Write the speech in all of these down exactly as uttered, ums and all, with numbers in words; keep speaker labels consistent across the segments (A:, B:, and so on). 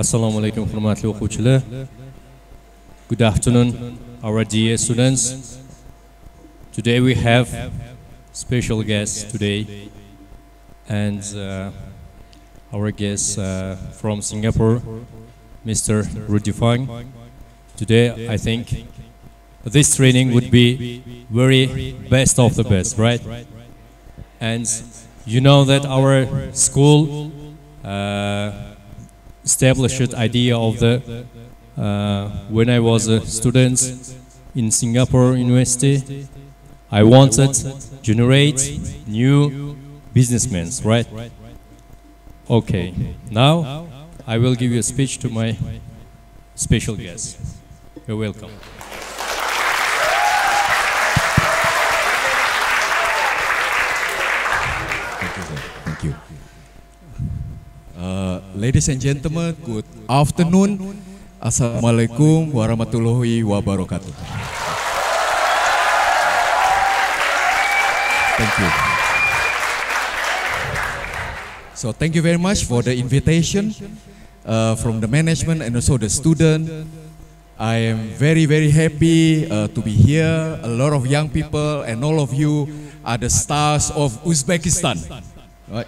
A: Assalamualaikum warahmatullahi wabarakatuh. Good afternoon, our dear students. Today we have special guests today, and uh, our guest uh, from Singapore, Mister Rudy Fang. Today, I think this training would be very best of the best, right? And you know that our school uh, established idea of the uh, when I was a student in Singapore University, I wanted to generate new businessmen, right? Okay, now I will give you a speech to my special guest. You're welcome.
B: Thank you, sir. Thank you. Uh, ladies and gentlemen, good afternoon. Assalamualaikum warahmatullahi wabarakatuh. Thank you. So thank you very much for the invitation uh, from the management and also the student. I am very, very happy uh, to be here. A lot of young people and all of you are the stars of Uzbekistan. Right.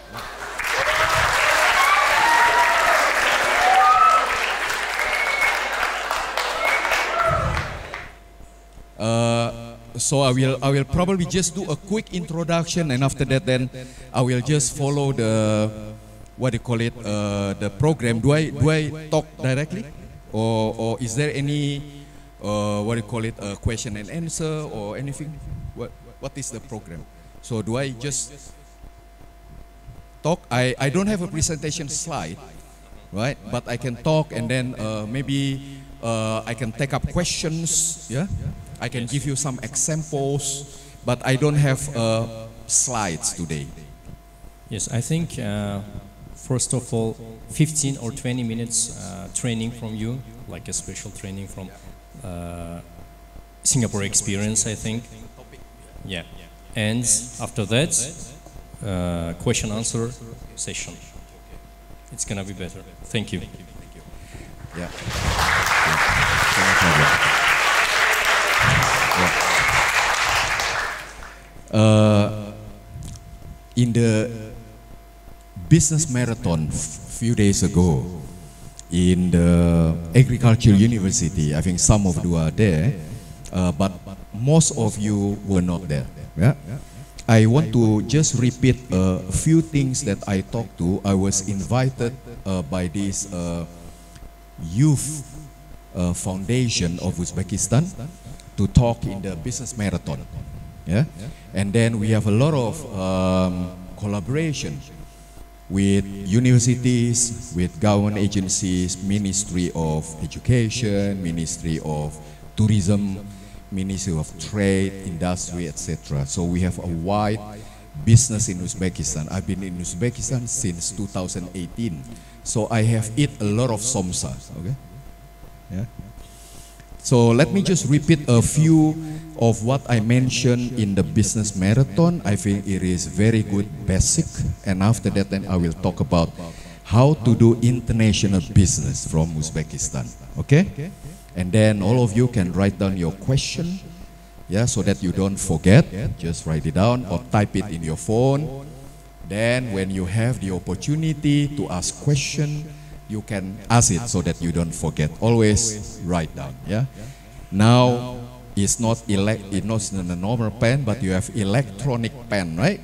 B: Uh, so I will I will probably just do a quick introduction, and after that then I will just follow the what do you call it uh, the program. Do I do I talk directly, or or is there any uh, what do you call it a question and answer or anything? What what is the program? So do I just talk? I I don't have a presentation slide, right? But I can talk, and then uh, maybe uh, I can take up questions. Yeah. I can give you some examples, but I don't have uh, slides today.
A: Yes, I think uh, first of all, fifteen or twenty minutes uh, training from you, like a special training from uh, Singapore experience, I think. Yeah, and after that, uh, question answer session. It's gonna be better. Thank you.
B: Yeah. Uh, in the business marathon few days ago in the agricultural university, I think some of you are there, uh, but most of you were not there. Yeah? I want to just repeat a few things that I talked to. I was invited uh, by this uh, youth uh, foundation of Uzbekistan to talk in the business marathon. Yeah, and then we have a lot of um, collaboration with universities, with government agencies, Ministry of Education, Ministry of Tourism, Ministry of Trade, Industry, et cetera. So we have a wide business in Uzbekistan. I've been in Uzbekistan since two thousand eighteen, so I have eat a lot of somsa. Okay, yeah. So let me just repeat a few of what I mentioned in the business marathon. I think it is very good basic, and after that then I will talk about how to do international business from Uzbekistan. Okay? And then all of you can write down your question, yeah, so that you don't forget. Just write it down or type it in your phone. Then when you have the opportunity to ask question, you can ask it so that you don't forget. Always write down. Yeah. Now it's not elect, it's not in a normal pen, but you have electronic pen, right?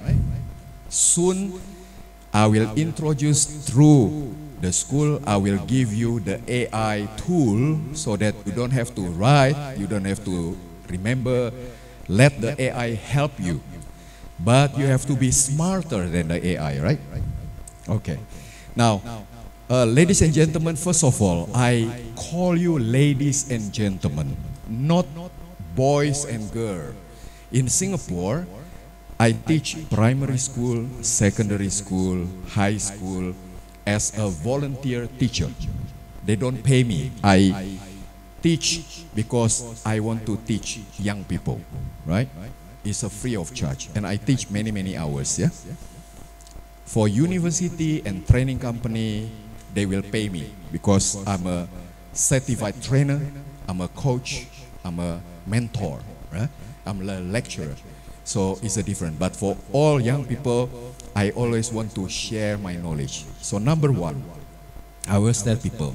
B: Soon I will introduce through the school. I will give you the A I tool so that you don't have to write, you don't have to remember. Let the A I help you, but you have to be smarter than the A I, right? Okay. Now. Uh, ladies and gentlemen, first of all, I call you ladies and gentlemen, not boys and girls. In Singapore, I teach primary school, secondary school, high school as a volunteer teacher. They don't pay me. I teach because I want to teach young people, right? It's a free of charge, and I teach many, many hours, yeah? For university and training company, they will pay me because I'm a certified trainer, I'm a coach, I'm a mentor, right? I'm a lecturer. So it's a different. But for all young people, I always want to share my knowledge. So number one, I always tell people,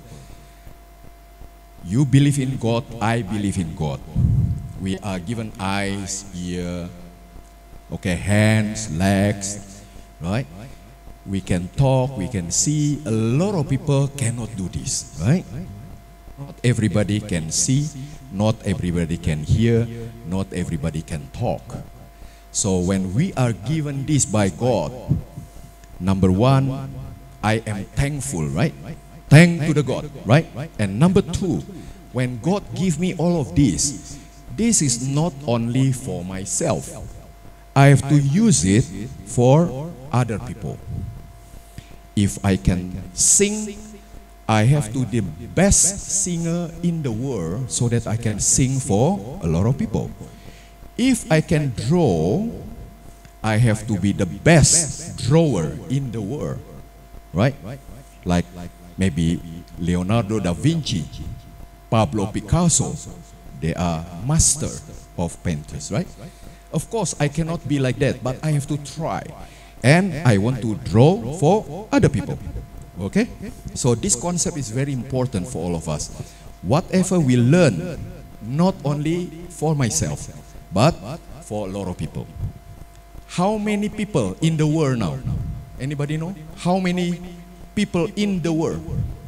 B: you believe in God, I believe in God. We are given eyes, ear, okay, hands, legs, right? We can talk, we can see. A lot of people cannot do this, right? Not everybody can see, not everybody can hear, not everybody can talk. So when we are given this by God, number one, I am thankful, right? Thank to the God, right? And number two, when God give me all of this, this is not only for myself. I have to use it for other people. If I can sing, I have to be the best singer in the world so that I can sing for a lot of people. If I can draw, I have to be the best drawer in the world, right? Like maybe Leonardo da Vinci, Pablo Picasso, they are master of painters, right? Of course, I cannot be like that, but I have to try. And I want to draw for other people. Okay? So this concept is very important for all of us. Whatever we learn, not only for myself, but for a lot of people. How many people in the world now? Anybody know? How many people in the world?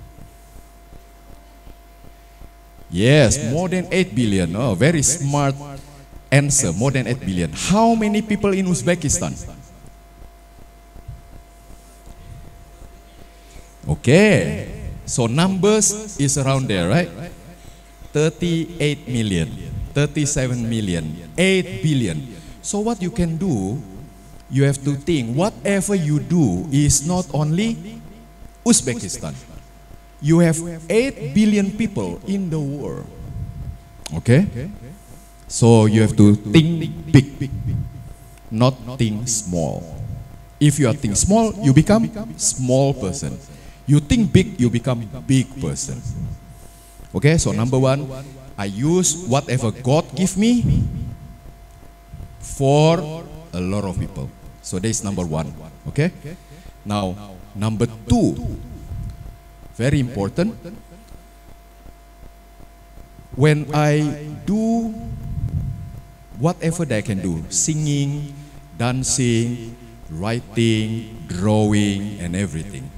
B: Yes, more than eight billion. Oh, very smart answer, more than eight billion. How many people in Uzbekistan? Okay, so numbers is around there, right? thirty-eight million, thirty-seven million, eight billion. So what you can do, you have to think, whatever you do is not only Uzbekistan. You have eight billion people in the world. Okay? So you have to think big, not think small. If you are think small, you become small person. You think big, you become big person. Okay, so number one, I use whatever God give me for a lot of people. So that's number one. Okay. Now, number two, very important. When I do whatever that I can do, singing, dancing, writing, drawing, and everything.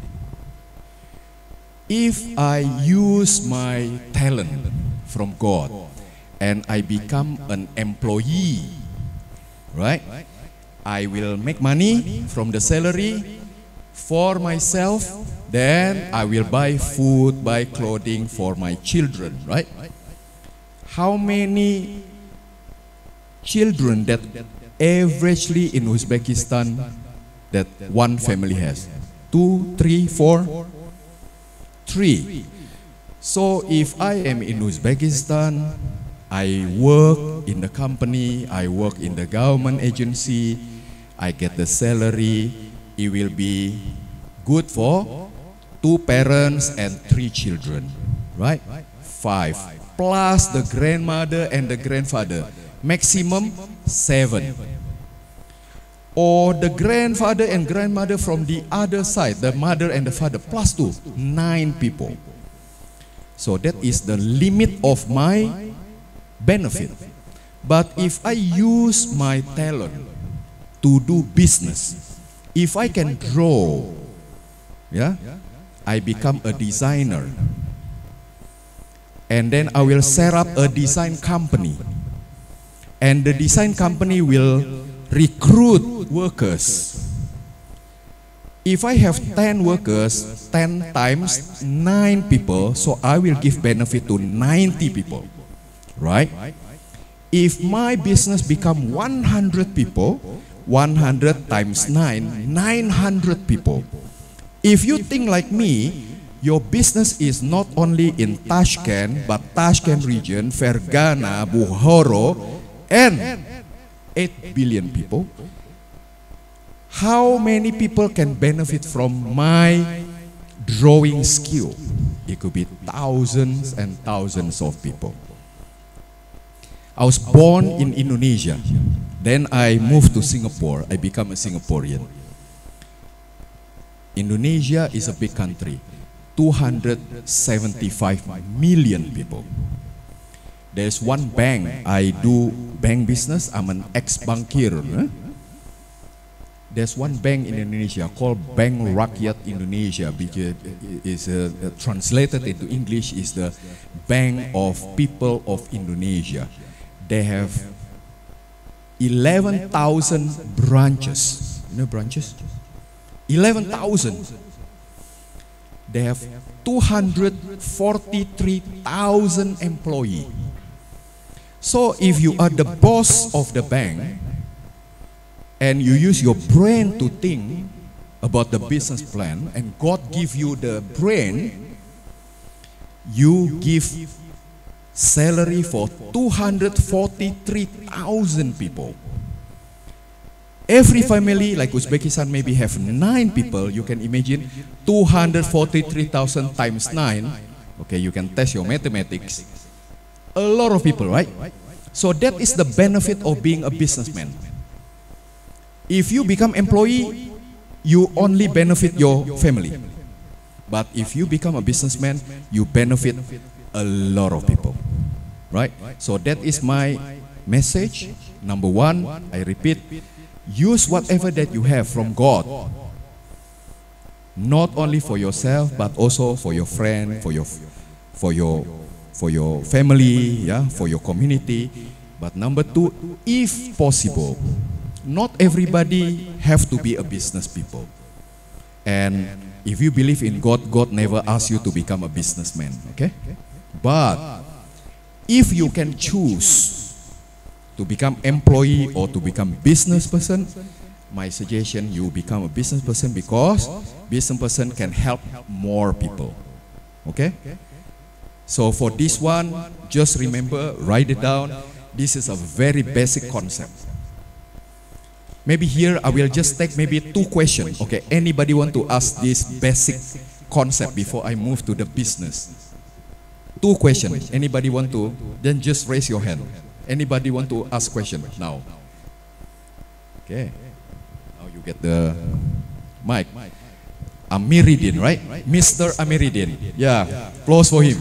B: If I use my talent from God and I become an employee, right? I will make money from the salary for myself, then I will buy food, buy clothing for my children, right? How many children that averagely in Uzbekistan that one family has? Two, three, four? Three. So if I am in Uzbekistan, I work in the company, I work in the government agency, I get the salary, it will be good for two parents and three children, right? Five. Plus the grandmother and the grandfather, maximum seven. Or the grandfather and grandmother from the other side, the mother and the father, plus two, nine people. So that is the limit of my benefit. But if I use my talent to do business, if I can draw, yeah, I become a designer. And then I will set up a design company. And the design company will recruit workers. If I have ten workers, ten times nine people, so I will give benefit to ninety people, right? If my business become one hundred people, one hundred times nine, nine hundred people. If you think like me, your business is not only in Tashkent, but Tashkent region, Fergana, Bukhara, and eight billion people. How many people can benefit from my drawing skill, it could be thousands and thousands of people. I was born in Indonesia, then I moved to Singapore. I became a Singaporean. Indonesia is a big country, two hundred seventy-five million people. There's one bank, I do bank business, I'm an ex-bankir. Huh? There's one bank in Indonesia called Bank Rakyat Indonesia, because it is uh, translated into English is the Bank of People of Indonesia. They have eleven thousand branches. You know branches? eleven thousand. They have two hundred forty-three thousand employees. So if you are the boss of the bank and you use your brain to think about the business plan, and God give you the brain, you give salary for two hundred forty-three thousand people. Every family, like Uzbekistan, maybe have nine people. You can imagine two hundred forty-three thousand times nine. Okay, you can test your mathematics. A lot of people, right? So that is the benefit of being a businessman. If you become employee, you only benefit your family. But if you become a businessman, you benefit a lot of people, right? So that is my message. Number one, I repeat, use whatever that you have from God, not only for yourself, but also for your friend, for your, for your, for your family, yeah, for your community. But number two, if possible, not everybody have to be a business people. And if you believe in God, God never asks you to become a businessman, okay? But if you can choose to become employee or to become business person, my suggestion, you become a business person, because business person can help more people, okay? So for this one, just remember, write it down. This is a very basic concept. Maybe here I will just take maybe two questions. Okay, anybody want to ask this basic concept before I move to the business? Two questions. Anybody want to? Then just raise your hand. Anybody want to ask question now? Okay. Now you get the mic. Amiridin, right? Mister Amiridin. Yeah. Applause for him.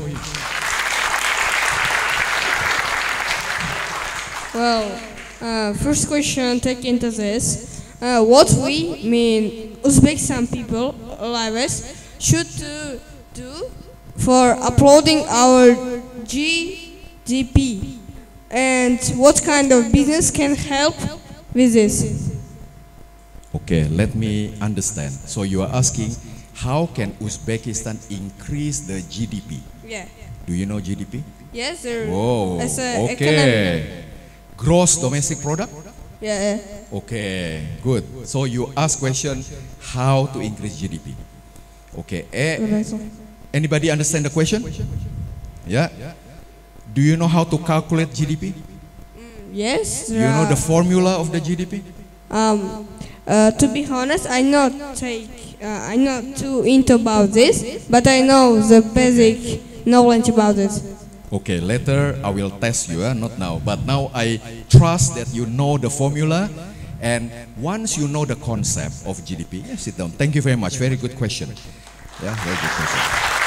C: Well, uh, first question, take into this. Uh, what we mean, Uzbekistan people, like us, should to do for uploading our G D P, and what kind of business can help with this?
B: Okay, let me understand. So you are asking, how can Uzbekistan increase the G D P?
C: Yeah.
B: Do you know G D P?
C: Yes, sir.
B: Whoa,
C: As a
B: okay.
C: economy.
B: Gross domestic product?
C: Yeah.
B: Okay, good. So you ask question, how to increase G D P? Okay, eh, anybody understand the question? Yeah? Do you know how to calculate G D P?
C: Yes.
B: Do you know the formula of the G D P?
C: Um, uh, to be honest, I not take, uh, I'm not too into about this, but I know the basic knowledge about it.
B: Okay, later I will test you, eh? Not now. But now I trust that you know the formula, and once you know the concept of G D P, yeah, sit down. Thank you very much. Very good question. Yeah, very good question.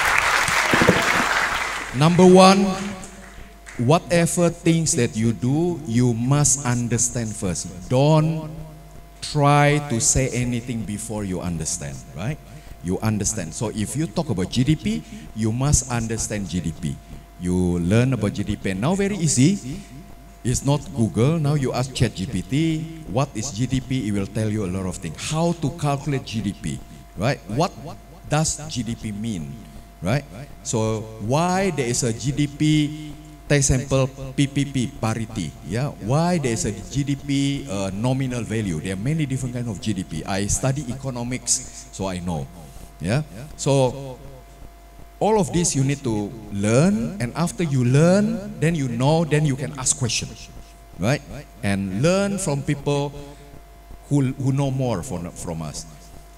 B: Number one, whatever things that you do, you must understand first. Don't try to say anything before you understand, right? You understand. So if you talk about G D P, you must understand G D P. You learn about G D P. Now very easy. It's not Google. Now you ask ChatGPT, what is G D P? It will tell you a lot of things. How to calculate G D P, right? What does G D P mean, right? So why there is a G D P, take example P P P, parity, yeah? Why there is a G D P uh, nominal value? There are many different kinds of G D P. I study economics, so I know, yeah? So all of this you need to learn, and after you learn, then you know, then you can ask questions, right? And learn from people who, who know more from, from us.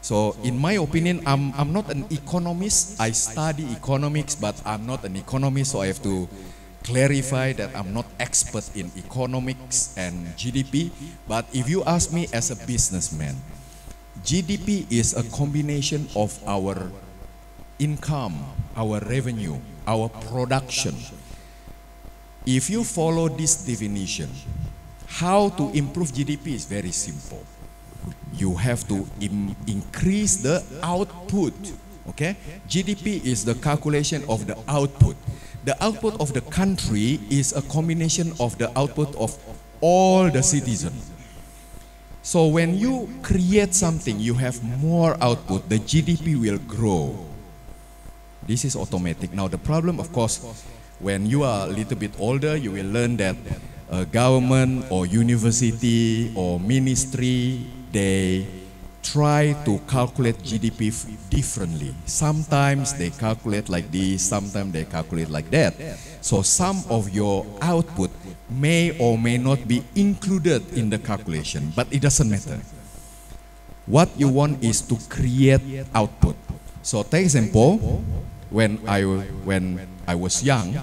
B: So in my opinion, I'm, I'm not an economist. I study economics, but I'm not an economist, so I have to clarify that I'm not expert in economics and G D P. But if you ask me as a businessman, G D P is a combination of our income, our revenue, our production. If you follow this definition, how to improve G D P is very simple. You have to im increase the output. Okay, G D P is the calculation of the output. The output of the country is a combination of the output of all the citizens. So when you create something, you have more output, the G D P will grow. This is automatic. Now the problem, of course, when you are a little bit older, you will learn that uh, government or university or ministry, they try to calculate G D P differently. Sometimes they calculate like this, sometimes they calculate like that. So some of your output may or may not be included in the calculation, but it doesn't matter. What you want is to create output. So take example, when I, when I was young,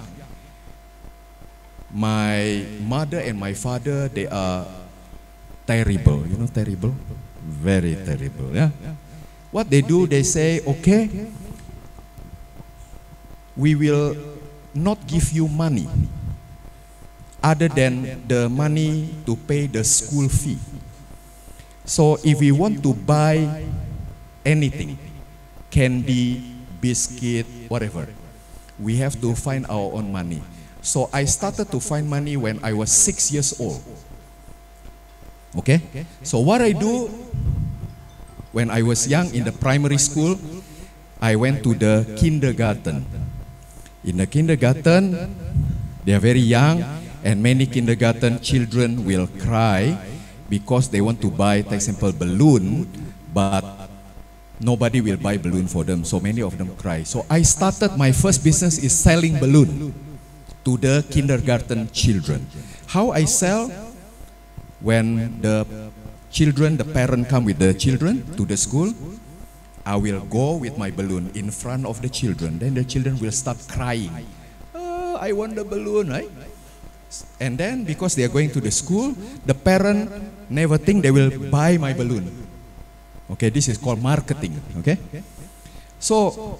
B: my mother and my father, they are terrible, you know, terrible, very terrible, yeah. What they do, they say, okay, we will not give you money other than the money to pay the school fee. So if we want to buy anything, candy, biscuit, whatever, we have to find our own money. So I started to find money when I was six years old. Okay? So what I do, when I was young in the primary school, I went to the kindergarten. In the kindergarten, they are very young, and many kindergarten children will cry because they want to buy, for example, balloon, but nobody will buy balloon for them, so many of them cry. So I started, my first business is selling balloon to the kindergarten children. How I sell? When the children, the parent come with the children to the school, I will go with my balloon in front of the children. Then the children will start crying. Oh, I want the balloon, right? And then because they are going to the school, the parent never think they will buy my balloon. Okay, this is called marketing. Okay, so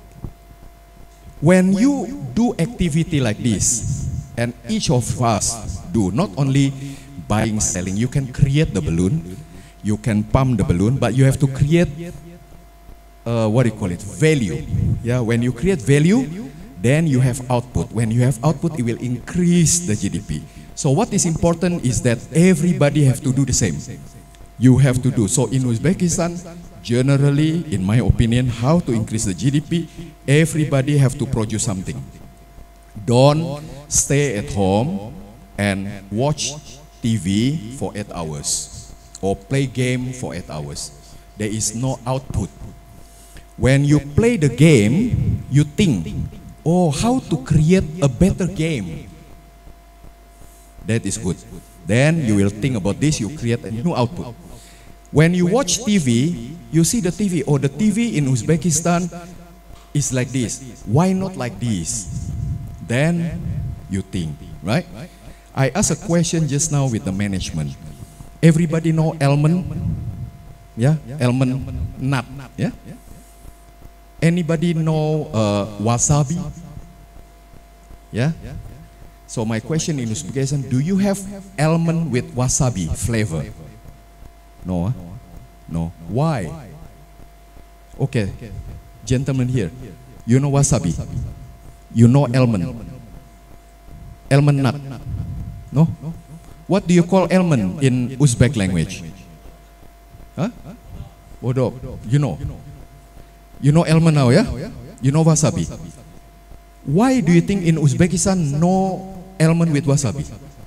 B: when you do activity like this, and each of us do, not only buying, selling, you can create the balloon, you can pump the balloon, but you have to create uh, what do you call it, value. Yeah, when you create value, then you have output. When you have output, it will increase the G D P. So what is important is that everybody have to do the same. You have to do. So in Uzbekistan, generally, in my opinion, how to increase the G D P, everybody have to produce something. Don't stay at home and watch T V for eight hours or play game for eight hours. There is no output. When you play the game, you think, oh, how to create a better game. That is good. Then you will think about this, you create a new output. When you watch T V, you see the T V, oh, the T V in Uzbekistan is like this. Why not like this? Then you think, right? I asked a question just now with the management. Everybody know almond? Yeah, almond nut. Yeah. Anybody know uh, wasabi? Yeah. So my question in Uzbekistan: do you have almond with wasabi flavor? No. Huh? No. Why? Okay, gentlemen here, you know wasabi? You know almond? Almond nut? No? What do you call almond in Uzbek language? Huh? Bodoh. You know? You know almond now, yeah? You know wasabi? Why do you think in Uzbekistan no almond with wasabi?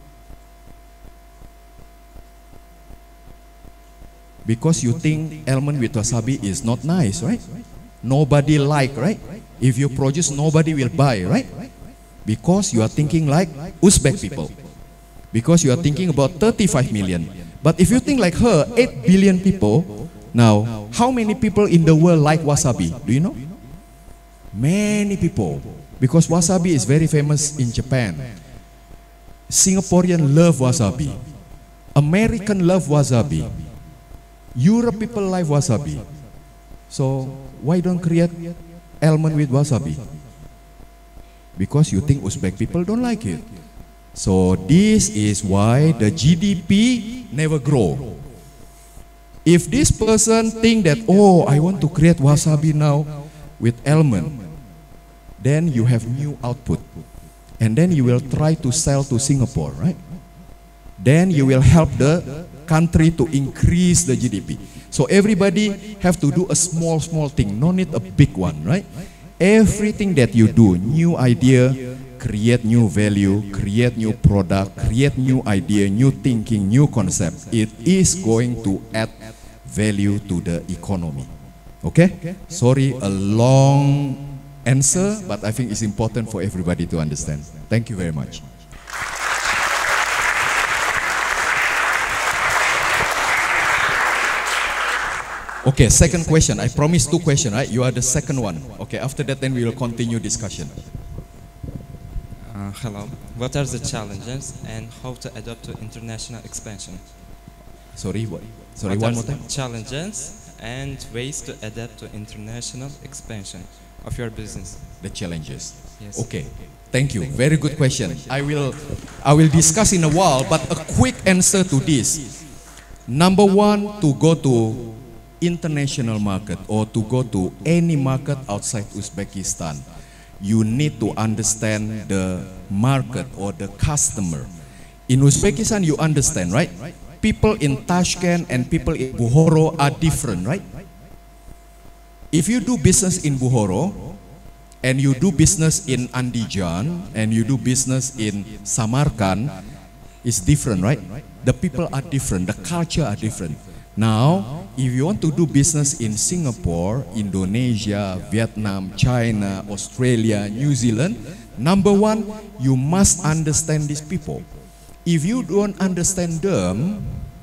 B: Because you think almond with wasabi is not nice, right? Nobody like, right? If you produce, nobody will buy, right? Because you are thinking like Uzbek people. Because you are thinking about thirty-five million. But if you think like her, eight billion people, Now, how many people in the world like wasabi? Do you know? Many people. Because wasabi is very famous in Japan. Singaporean love wasabi. American love wasabi. Europe people like wasabi. So, why don't create almond with wasabi? Because you think Uzbek people don't like it. So this is why the G D P never grow. If this person think that, oh, I want to create wasabi now with almond, then you have new output. And then you will try to sell to Singapore, right? Then you will help the country to increase the G D P. So everybody have to do a small, small thing, no need a big one, right? Everything that you do, new idea, create new value, create new product, create new idea, new thinking, new concept. It is going to add value to the economy. Okay? Sorry, a long answer, but I think it's important for everybody to understand. Thank you very much. Okay, second question. I promised two questions, right? You are the second one. Okay, after that, then we will continue discussion.
D: Uh, hello. What are the challenges and how to adapt to international expansion?
B: Sorry, what? Sorry,
D: what
B: one
D: are
B: more
D: the
B: time.
D: Challenges and ways to adapt to international expansion of your business.
B: The challenges.
D: Yes.
B: Okay. Thank you. Very good question. I will, I will discuss in a while, but a quick answer to this. Number one, to go to international market or to go to any market outside Uzbekistan, you need to understand the market or the customer. In Uzbekistan, you understand, right? People in Tashkent and people in Bukhara are different, right? If you do business in Bukhara and you do business in Andijan and you do business in Samarkand, it's different, right? The people are different, the culture are different. Now, if you want to do business in Singapore, Indonesia, Vietnam, China, Australia, New Zealand, number one, you must understand these people. If you don't understand them,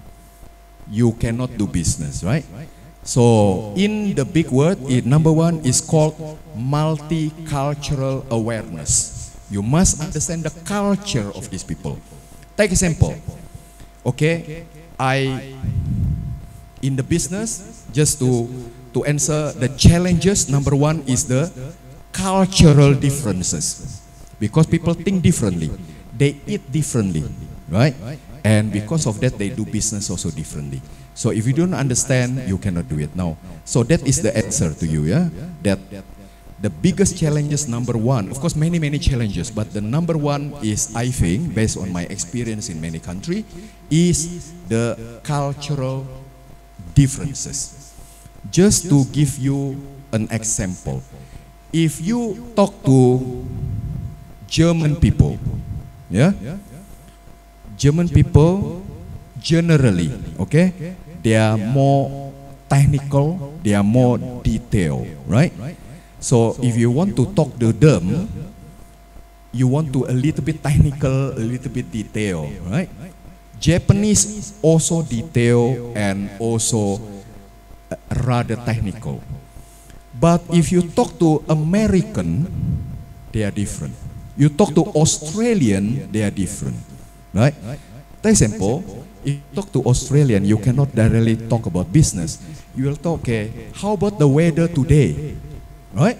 B: you cannot do business, right? So, in the big word, it, number one is called multicultural awareness. You must understand the culture of these people. Take example. Okay, I... in the business, just to, to answer the challenges, number one is the cultural differences. Because people think differently, they eat differently, right? And because of that, they do business also differently. So if you don't understand, you cannot do it now. So that is the answer to you, yeah? That the biggest challenges, number one, of course many, many challenges, but the number one is, I think, based on my experience in many countries, is the cultural differences. Just to give you an example, if you talk to German people, yeah, German people generally, okay, they are more technical, they are more detailed, right? So if you want to talk to them, you want to a little bit technical, a little bit detailed, right? Japanese also detailed and also rather technical. But if you talk to American, they are different. You talk to Australian, they are different, right? For example, if you talk to Australian, you cannot directly talk about business. You will talk, okay, how about the weather today, right?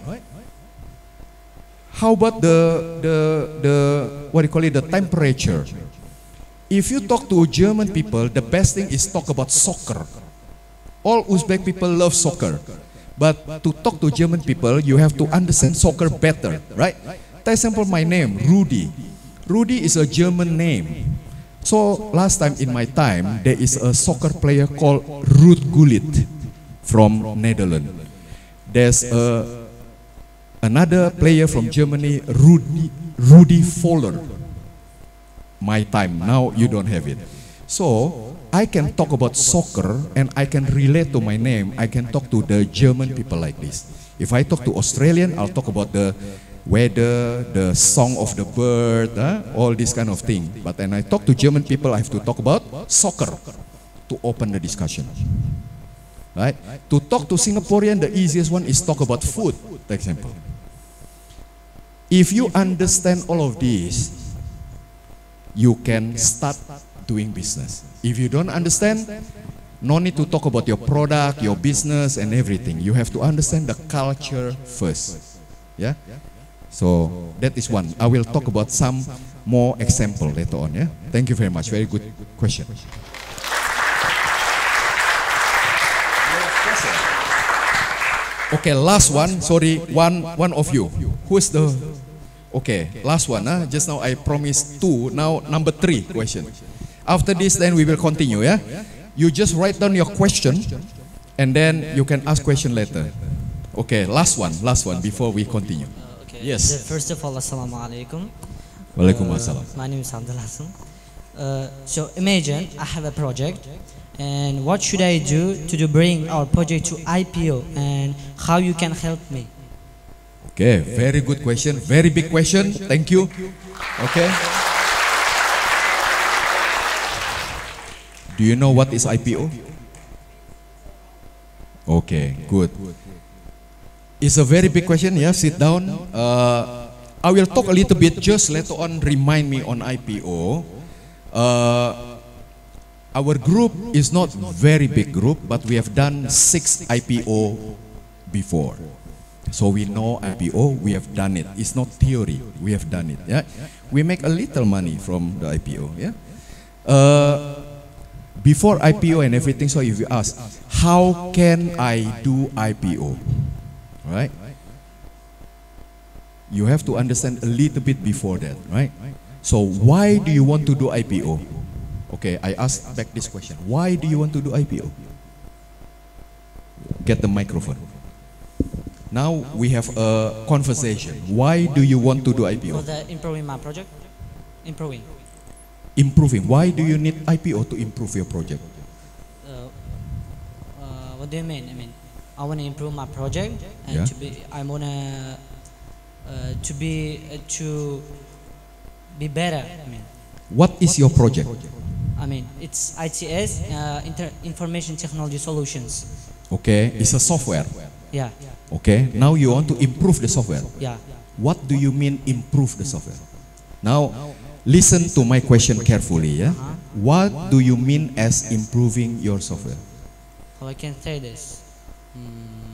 B: How about the, the, the what do you call it, the temperature? If you talk to German people, the best thing is talk about soccer. All Uzbek people love soccer. But to talk to German people, you have to understand soccer better, right? For example, my name, Rudy. Rudy is a German name. So last time in my time, there is a soccer player called Ruud Gullit from Netherlands. There's a, another player from Germany, Rudy, Rudy Voller. My time, now you don't have it. So, I can talk about soccer and I can relate to my name. I can talk to the German people like this. If I talk to Australian, I'll talk about the weather, the song of the bird, huh? All this kind of thing. But when I talk to German people, I have to talk about soccer to open the discussion. right? To talk to Singaporean, the easiest one is talk about food, for example. If you understand all of these, you can start doing business. If you don't understand, no need to talk about your product, your business and everything. You have to understand the culture first. Yeah? So that is one. I will talk about some more example later on. Yeah? Thank you very much. Very good question. Okay, last one. Sorry, one one of you. Who is the? Okay, last one. Huh? Just now I promised two. Now number three question. After this, then we will continue. Yeah. You just write down your question, and then you can ask question later. Okay, last one. Last one before we continue.
E: Uh, okay.
B: Yes.
E: First of all, assalamu alaikum.
B: Waalaikumsalam.
E: Uh, my name is Hamdul Hassan. Uh, so imagine I have a project, and what should I do to do bring our project to I P O, and how you can help me?
B: Okay, very good question. Very big question. Thank you. Okay. Do you know what is I P O? Okay, good. It's a very big question. Yeah, sit down. Uh, I will talk a little bit. Just later on, remind me on I P O. Uh, our group is not very big group, but we have done six I P O before. So we know I P O, we have done it. It's not theory, we have done it. Yeah, we make a little money from the I P O. Yeah. Uh, before I P O and everything, so if you ask, how can I do I P O? Right? You have to understand a little bit before that, right? So why do you want to do I P O? Okay, I ask back this question. Why do you want to do I P O? Get the microphone. Now we have a conversation. Why do you want to do I P O?
E: For the improving my project, improving.
B: Improving. Why do you need I P O to improve your project?
E: Uh, uh, what do you mean? I mean, I want to improve my project, and
B: Yeah.
E: to be, I want to uh, to be uh, to be better. I mean,
B: What is your project?
E: I mean, it's I T S, uh, inter Information Technology Solutions.
B: Okay, it's a software.
E: Yeah,
B: Okay, now you want to improve the software.
E: yeah.
B: What do you mean improve the software? Now, listen to my question carefully. Yeah.
E: Uh-huh.
B: What do you mean as improving your software?
E: How I can say this? Hmm.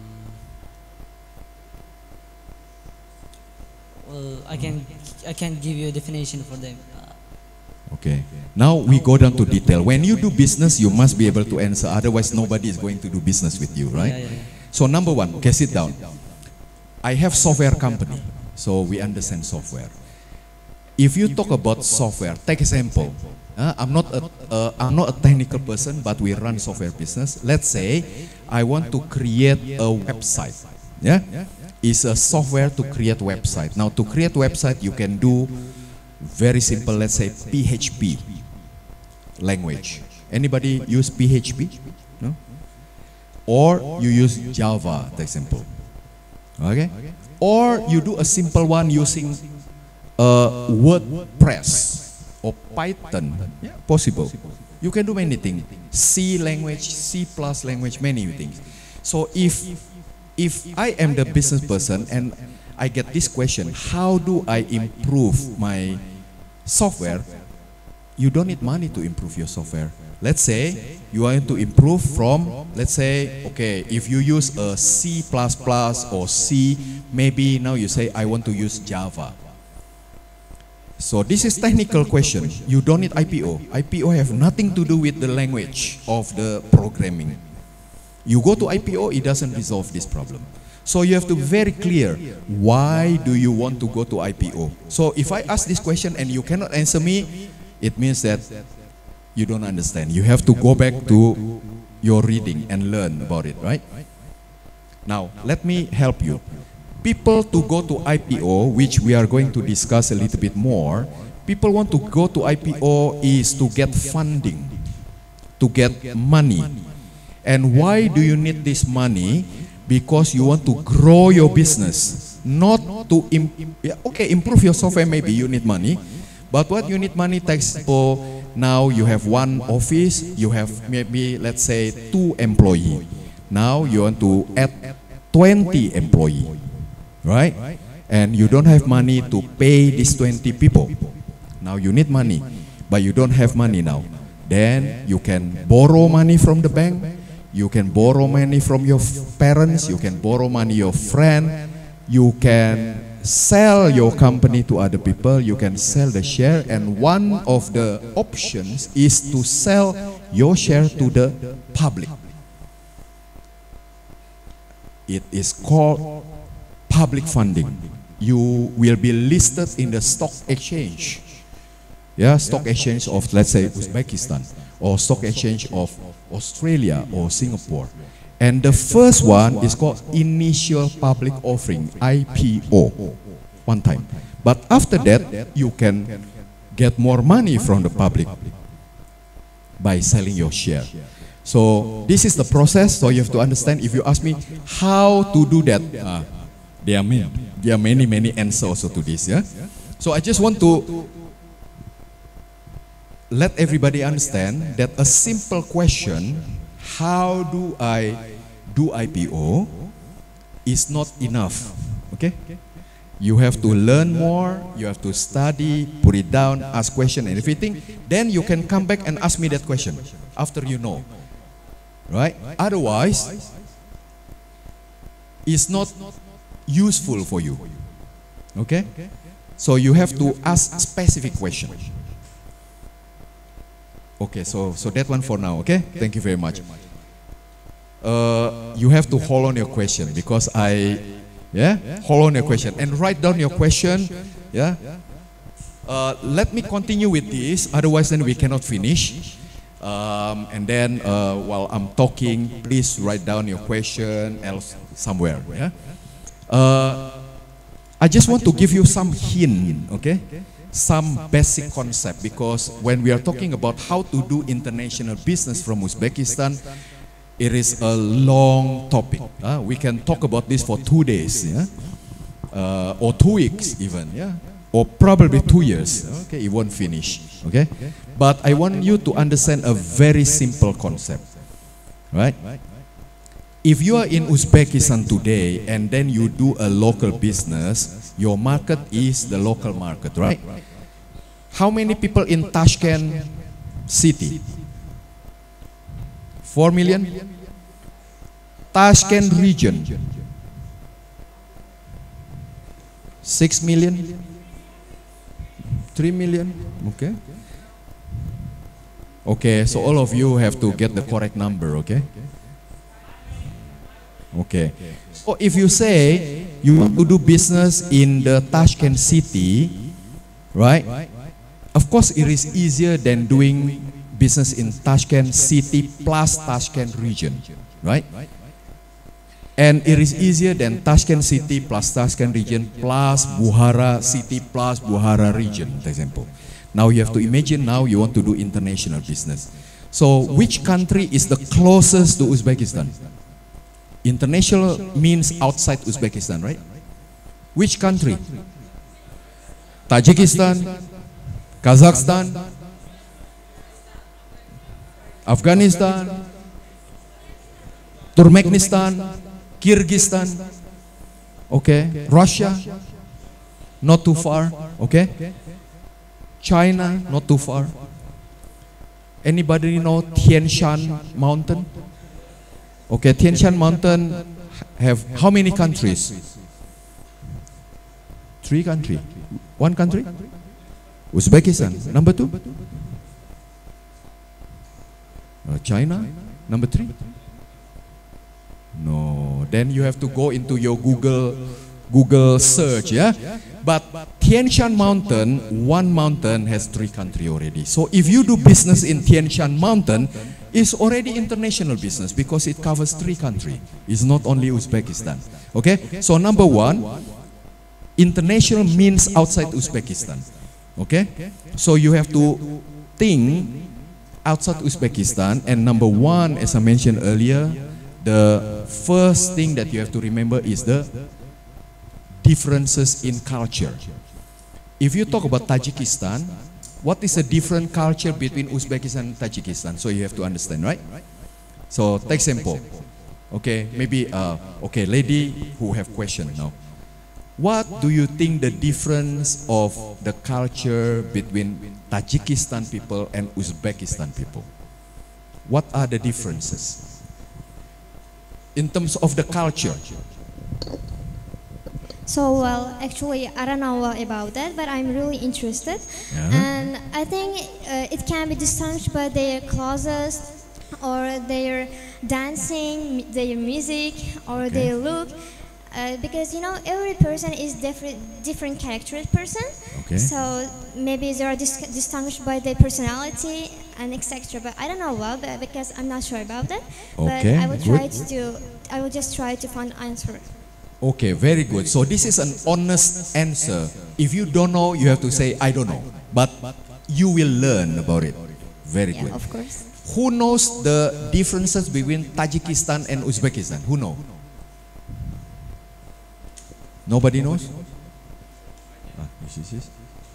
E: Well, I can I can give you a definition for them. Uh,
B: Okay. Now we go down to detail. When you do business, you must be able to answer. Otherwise, nobody is going to do business with you, right?
E: Yeah, yeah, yeah.
B: So number one, okay, sit down. I have software company, so we understand software. If you talk about software, take example. Uh, I'm not a uh, I'm not a technical person, but we run software business. Let's say I want to create a website. Yeah, it's a software to create website. Now to create website, you can do very simple. Let's say P H P language. Anybody use P H P? No. Or you use Java, for example. Okay? Or you do a simple one using uh, WordPress or Python. Yeah, possible. You can do many things. C language, C plus language, many things. So if if I am the business person and I get this question, how do I improve my software? You don't need money to improve your software. Let's say you want to improve from, let's say, okay, if you use a C plus plus or C, maybe now you say, I want to use Java. So this is technical question. You don't need I P O. I P O have nothing to do with the language of the programming. You go to I P O, it doesn't resolve this problem. So you have to be very clear, why do you want to go to I P O? So if I ask this question and you cannot answer me, it means that you don't understand. You have to go back to your reading and learn about it, right? Now, let me help you. People to go to I P O, which we are going to discuss a little bit more, people want to go to I P O is to get funding, to get money. And why do you need this money? Because you want to grow your business, not to, imp yeah, okay, improve your software, maybe you need money. But what you need money takes, oh, now you have one office, you have maybe, let's say, two employees. Now you want to add twenty employee, right? And you don't have money to pay these twenty people. Now you need money, but you don't have money now. Then you can borrow money from the bank, you can borrow money from your parents, you can borrow money your friend, you can sell your company to other people, you can sell the share, and one of the options is to sell your share to the public. It is called public funding. You will be listed in the stock exchange. Yeah, stock exchange of, let's say, Uzbekistan, or stock exchange of Australia or Singapore. And the first one is called initial public offering, I P O, one time. But after that, you can get more money from the public by selling your share. So this is the process. So you have to understand. If you ask me how to do that, uh, there are many, there are many, many answers also to this. Yeah. So I just want to let everybody understand that a simple question, how do I do I P O, is not enough. Okay? You have to learn more, you have to study, put it down, ask question and everything. Then you can come back and ask me that question after you know. Right? Otherwise, it's not useful for you. Okay? So you have to ask specific question. Okay, so so that one for now, okay? Thank you very much. Uh, you have to hold on your question because I, yeah, hold on your question and write down your question, yeah. Uh, let me continue with this, otherwise then we cannot finish. Um, and then uh, while I'm talking, please write down your question else somewhere, yeah. Uh, I just want to give you some hint, okay? Some basic concept, because when we are talking about how to do international business from Uzbekistan, it is a long topic. Uh, we can talk about this for two days, yeah? uh, or two weeks even, yeah, or probably two years. Okay, it won't finish. Okay, but I want you to understand a very simple concept, right? If you are in Uzbekistan today and then you do a local business, your market is the local market, right? How many people in Tashkent city? Four million? Tashkent region? Six million? Three million? Okay. Okay, so all of you have to get the correct number, okay? Okay. So if you say you want to do business in the Tashkent city, right? Of course, it is easier than doing business in Tashkent city plus Tashkent region, right? And it is easier than Tashkent city plus Tashkent region plus Bukhara city plus Bukhara region, for example. Now you have to imagine now you want to do international business. So which country is the closest to Uzbekistan? International means outside Uzbekistan, right? Which country? Tajikistan, Kazakhstan, Afghanistan, Turkmenistan, Kyrgyzstan, okay, Russia, not too far, okay, China, not too far. Anybody know Tian Shan Mountain? Okay, Tian Shan Mountain have how many countries? Three countries. One country? Uzbekistan. Number two? Uh, China. Number three? No. Then you have to go into your Google Google search, yeah? But Tian Shan Mountain, one mountain has three countries already. So if you do business in Tian Shan Mountain, it's already international business because it covers three countries. It's not only Uzbekistan. Okay? So number one, international means outside Uzbekistan. Okay? So you have to think outside Uzbekistan, and number one, as I mentioned earlier, the first thing that you have to remember is the differences in culture. If you talk about Tajikistan, what is the different culture between Uzbekistan and Tajikistan? So you have to understand, right? So take example, Okay, maybe, uh, okay, lady who have question now. What do you think the difference of the culture between Tajikistan people and Uzbekistan people? What are the differences in terms of the culture?
F: So, well, actually, I don't know about that, but I'm really interested.
B: Yeah.
F: And I think uh, it can be distinguished by their clothes, or their dancing, their music, or
B: Okay.
F: their look. Uh, because, you know, every person is different, different character person.
B: Okay.
F: So maybe they are dis distinguished by their personality and et cetera. But I don't know well, but because I'm not sure about that.
B: Okay,
F: But I will try
B: good.
F: to do. I will just try to find answer.
B: Okay, very good. So this is an honest answer. If you don't know, you have to say, I don't know. But you will learn about it. Very
F: Yeah,
B: good.
F: of course.
B: Who knows the differences between Tajikistan and Uzbekistan? Who know? Nobody knows? Ah, this is it.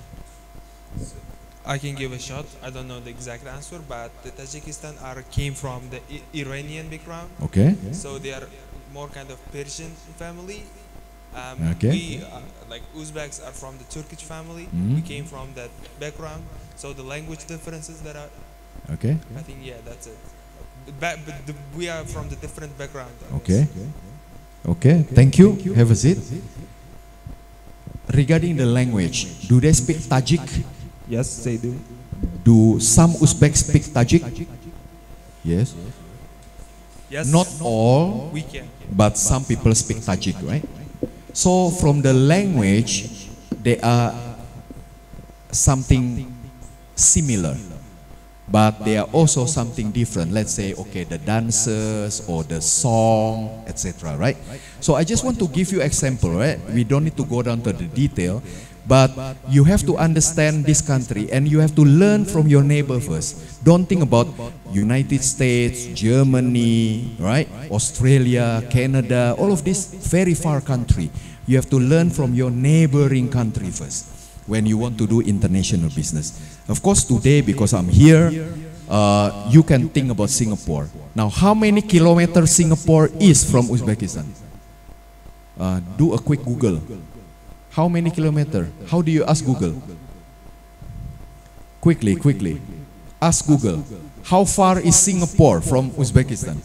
G: I can give a shot. I don't know the exact answer, but the Tajikistan are came from the I Iranian background,
B: Okay.
G: so they are more kind of Persian family. Um,
B: Okay.
G: We uh, like Uzbeks are from the Turkish family.
B: Mhm.
G: We came from that background, so the language differences that are,
B: Okay.
G: I think, yeah, that's it. But, but the, we are from the different background. I
B: Okay.
G: guess.
B: Okay. Thank you. Have a seat. Regarding the language, do they speak Tajik?
G: Yes, they do.
B: Do some Uzbeks speak Tajik? Yes.
G: Yes.
B: Not all,
G: We can.
B: but some people speak Tajik, right? So from the language, they are something similar, but they are also something different. Let's say, okay, the dances or the song, et cetera. Right? So I just want to give you example, right? We don't need to go down to the detail, but you have to understand this country and you have to learn from your neighbor first. Don't think about United States, Germany, right? Australia, Canada, all of this very far country. You have to learn from your neighboring country first when you want to do international business. Of course, today, because I'm here, uh, you can think about Singapore. Now, how many kilometers Singapore is from Uzbekistan? Uh, do a quick Google. How many kilometers? How do you ask Google? Quickly, quickly. Ask Google. How far is Singapore from Uzbekistan?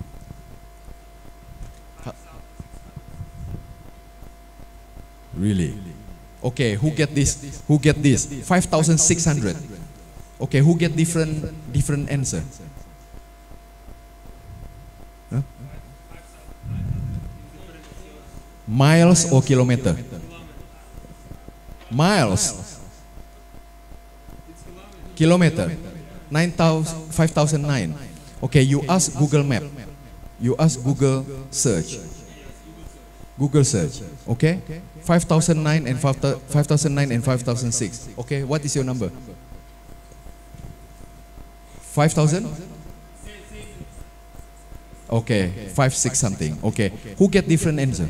B: Ha- Really? Okay, who get this? Who get this? five thousand six hundred. Okay, who get different different answer? Huh? Miles or kilometer? Miles. Kilometer. nine thousand, five thousand nine. Okay, you ask Google Map. You ask Google search. Google search. Okay? five thousand nine and five thousand nine and five thousand six. Okay, what is your number? five thousand? Okay, five six something. Okay, who get different answer?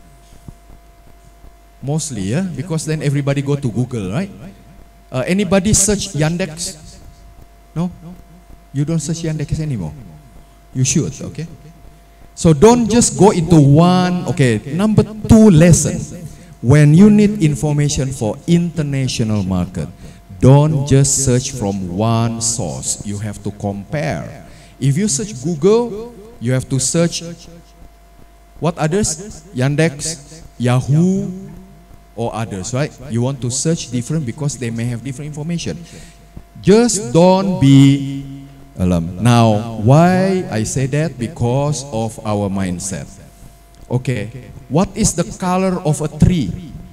B: Mostly, yeah, because then everybody go to Google, right? Uh, anybody search Yandex? No? You don't search Yandex anymore. You should, okay? So don't just go into one, okay, number two lesson. When you need information for international market, don't just search from one source. You have to compare. If you search Google, you have to search what others? Yandex, Yahoo, or others, right? You want to search different because they may have different information. Just don't be alarmed. Now, why I say that? Because of our mindset. Okay, what is the color of a tree?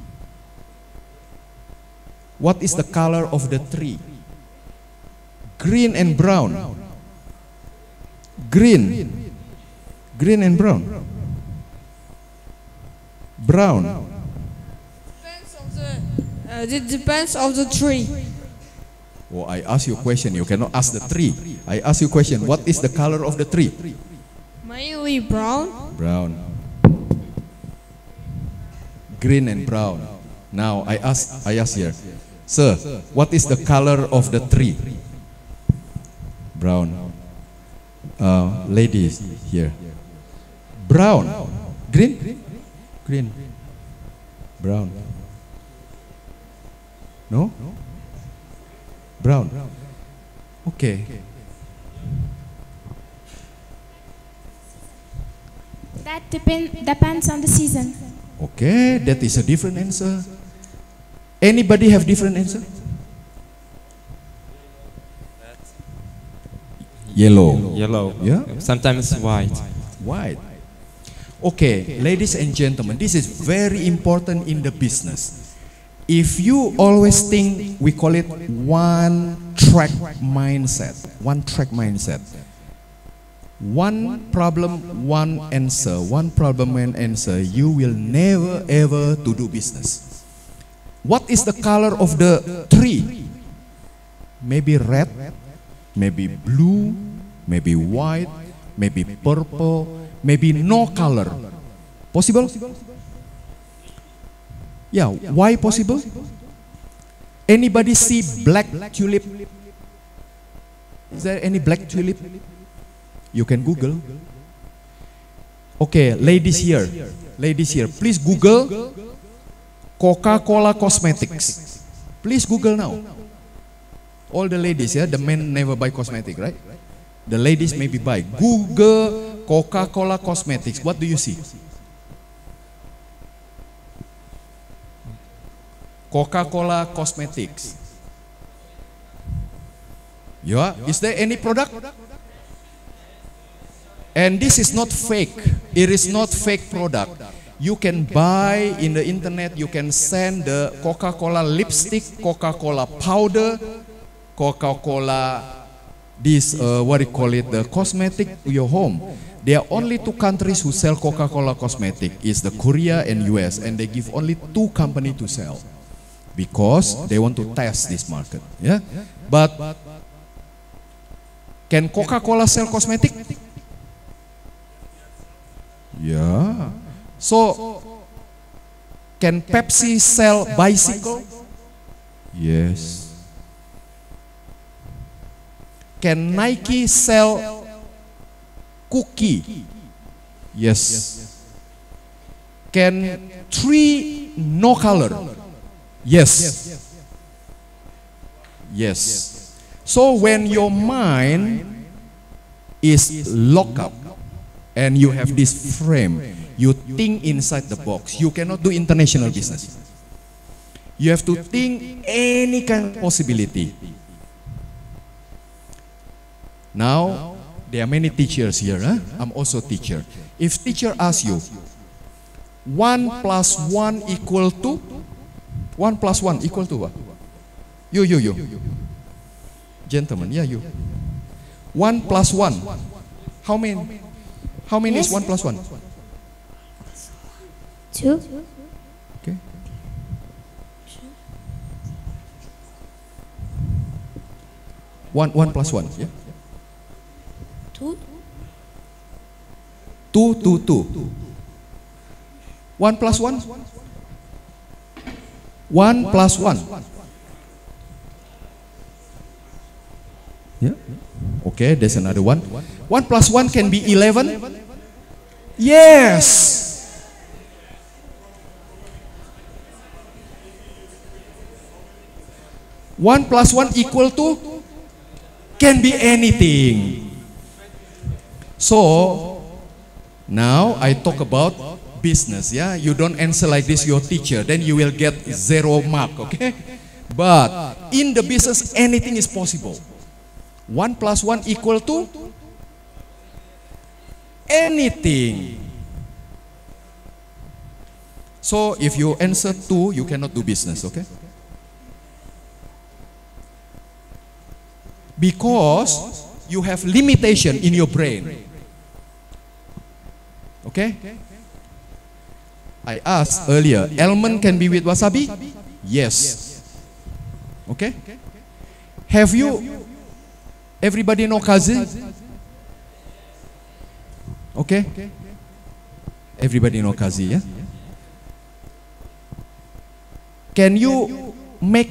B: What is the color of the tree? Green and brown. Green. Green and brown. Brown.
C: Depends of the, uh, it depends of the tree.
B: Oh, I ask you a question. You cannot ask the tree. I ask you a question. What is the color of the tree?
C: Mainly brown.
B: Brown. Green and brown. Now I ask, I ask here, sir, what is the color of the tree? Brown. Uh, ladies here. Brown. Green? Green. Brown. No? Brown. Okay.
H: That depend, depends on the season.
B: Okay, that is a different answer. Anybody have different answer? Yellow.
D: Yellow.
B: Yeah?
D: Sometimes white.
B: White. Okay, ladies and gentlemen, this is very important in the business. If you always think, we call it one track mindset, one track mindset. One problem, one answer, one problem, one answer, you will never ever to do business. What is the color of the tree? Maybe red, maybe blue, maybe white, maybe purple, maybe no color. Possible? Yeah, why possible? Anybody see black tulip? Is there any black tulip? You can Google. Okay, ladies here, ladies here, please Google Coca-Cola Cosmetics. Please Google now. All the ladies, yeah, the men never buy cosmetic, right? The ladies maybe buy. Google Coca-Cola Cosmetics. What do you see? Coca-Cola Cosmetics. Yeah, is there any product? And this is not fake. It is not fake product. You can buy in the internet, you can send the Coca-Cola lipstick, Coca-Cola powder, Coca-Cola, this, uh, what do you call it, the cosmetic to your home. There are only two countries who sell Coca-Cola cosmetic. It's the Korea and U S, and they give only two companies to sell. Because they want to test this market. Yeah? But, can Coca-Cola sell cosmetic? Yeah. So, can Pepsi sell bicycle? Yes. Can Nike sell cookie? Yes. Can tree no color? Yes. Yes. So when your mind is locked up and you have this frame, you think inside the box. You cannot do international business. You have to think any kind of possibility. Now, there are many teachers here. Huh? I'm also a teacher. If teacher asks you, one plus one equal to, one plus one equal to what? You, you, you. Gentlemen, yeah, you. One plus one. How many? How many yes. is one plus one?
H: Two.
B: Okay. One, one plus one. Yeah.
H: Two.
B: Two, two, two. One plus one. One plus one. Yeah. Okay, there's another one. One plus one can be eleven. Yes. One plus one equal to can be anything. So now I talk about business. Yeah, you don't answer like this, your teacher, then you will get zero mark. Okay, but in the business, anything is possible. One plus one equal to anything. So if you answer two, you cannot do business. Okay. Because you have limitation in your brain. Okay? I asked earlier, almond can be with wasabi? Yes. Okay? Have you, everybody know kazi? Okay? Everybody know kazi, yeah? Can you make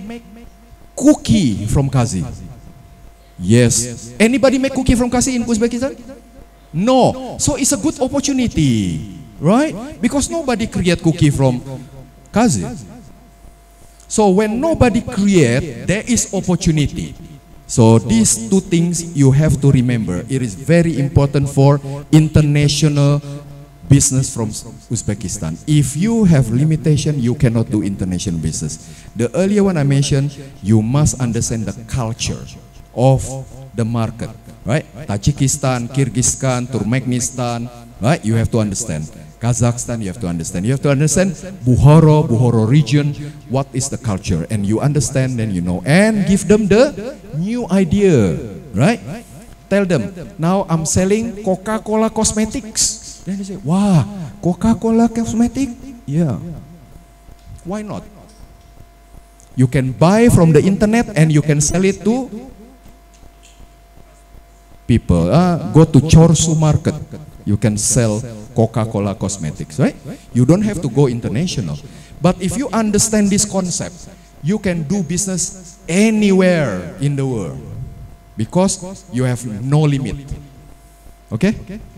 B: cookie from kazi? Yes. Anybody make cookie from kazi in Uzbekistan? No. So it's a good opportunity, right? Because nobody create cookie from Kazi. So when nobody create, there is opportunity. So these two things you have to remember. It is very important for international business from Uzbekistan. If you have limitation, you cannot do international business. The earlier one I mentioned, you must understand the culture of the market, right? Tajikistan, Kyrgyzstan, Turkmenistan, right? You have to understand. Kazakhstan, you have to understand. You have to understand Bukhara, Bukhara region, what is the culture, and you understand, then you know, and give them the new idea, right? Tell them, now I'm selling Coca-Cola cosmetics. Then they say, wow, Coca-Cola cosmetic? Yeah. Why not? You can buy from the internet and you can sell it to people. Uh, go to Chorsu market. You can sell Coca-Cola cosmetics, right? You don't have to go international. But if you understand this concept, you can do business anywhere in the world because you have no limit. Okay?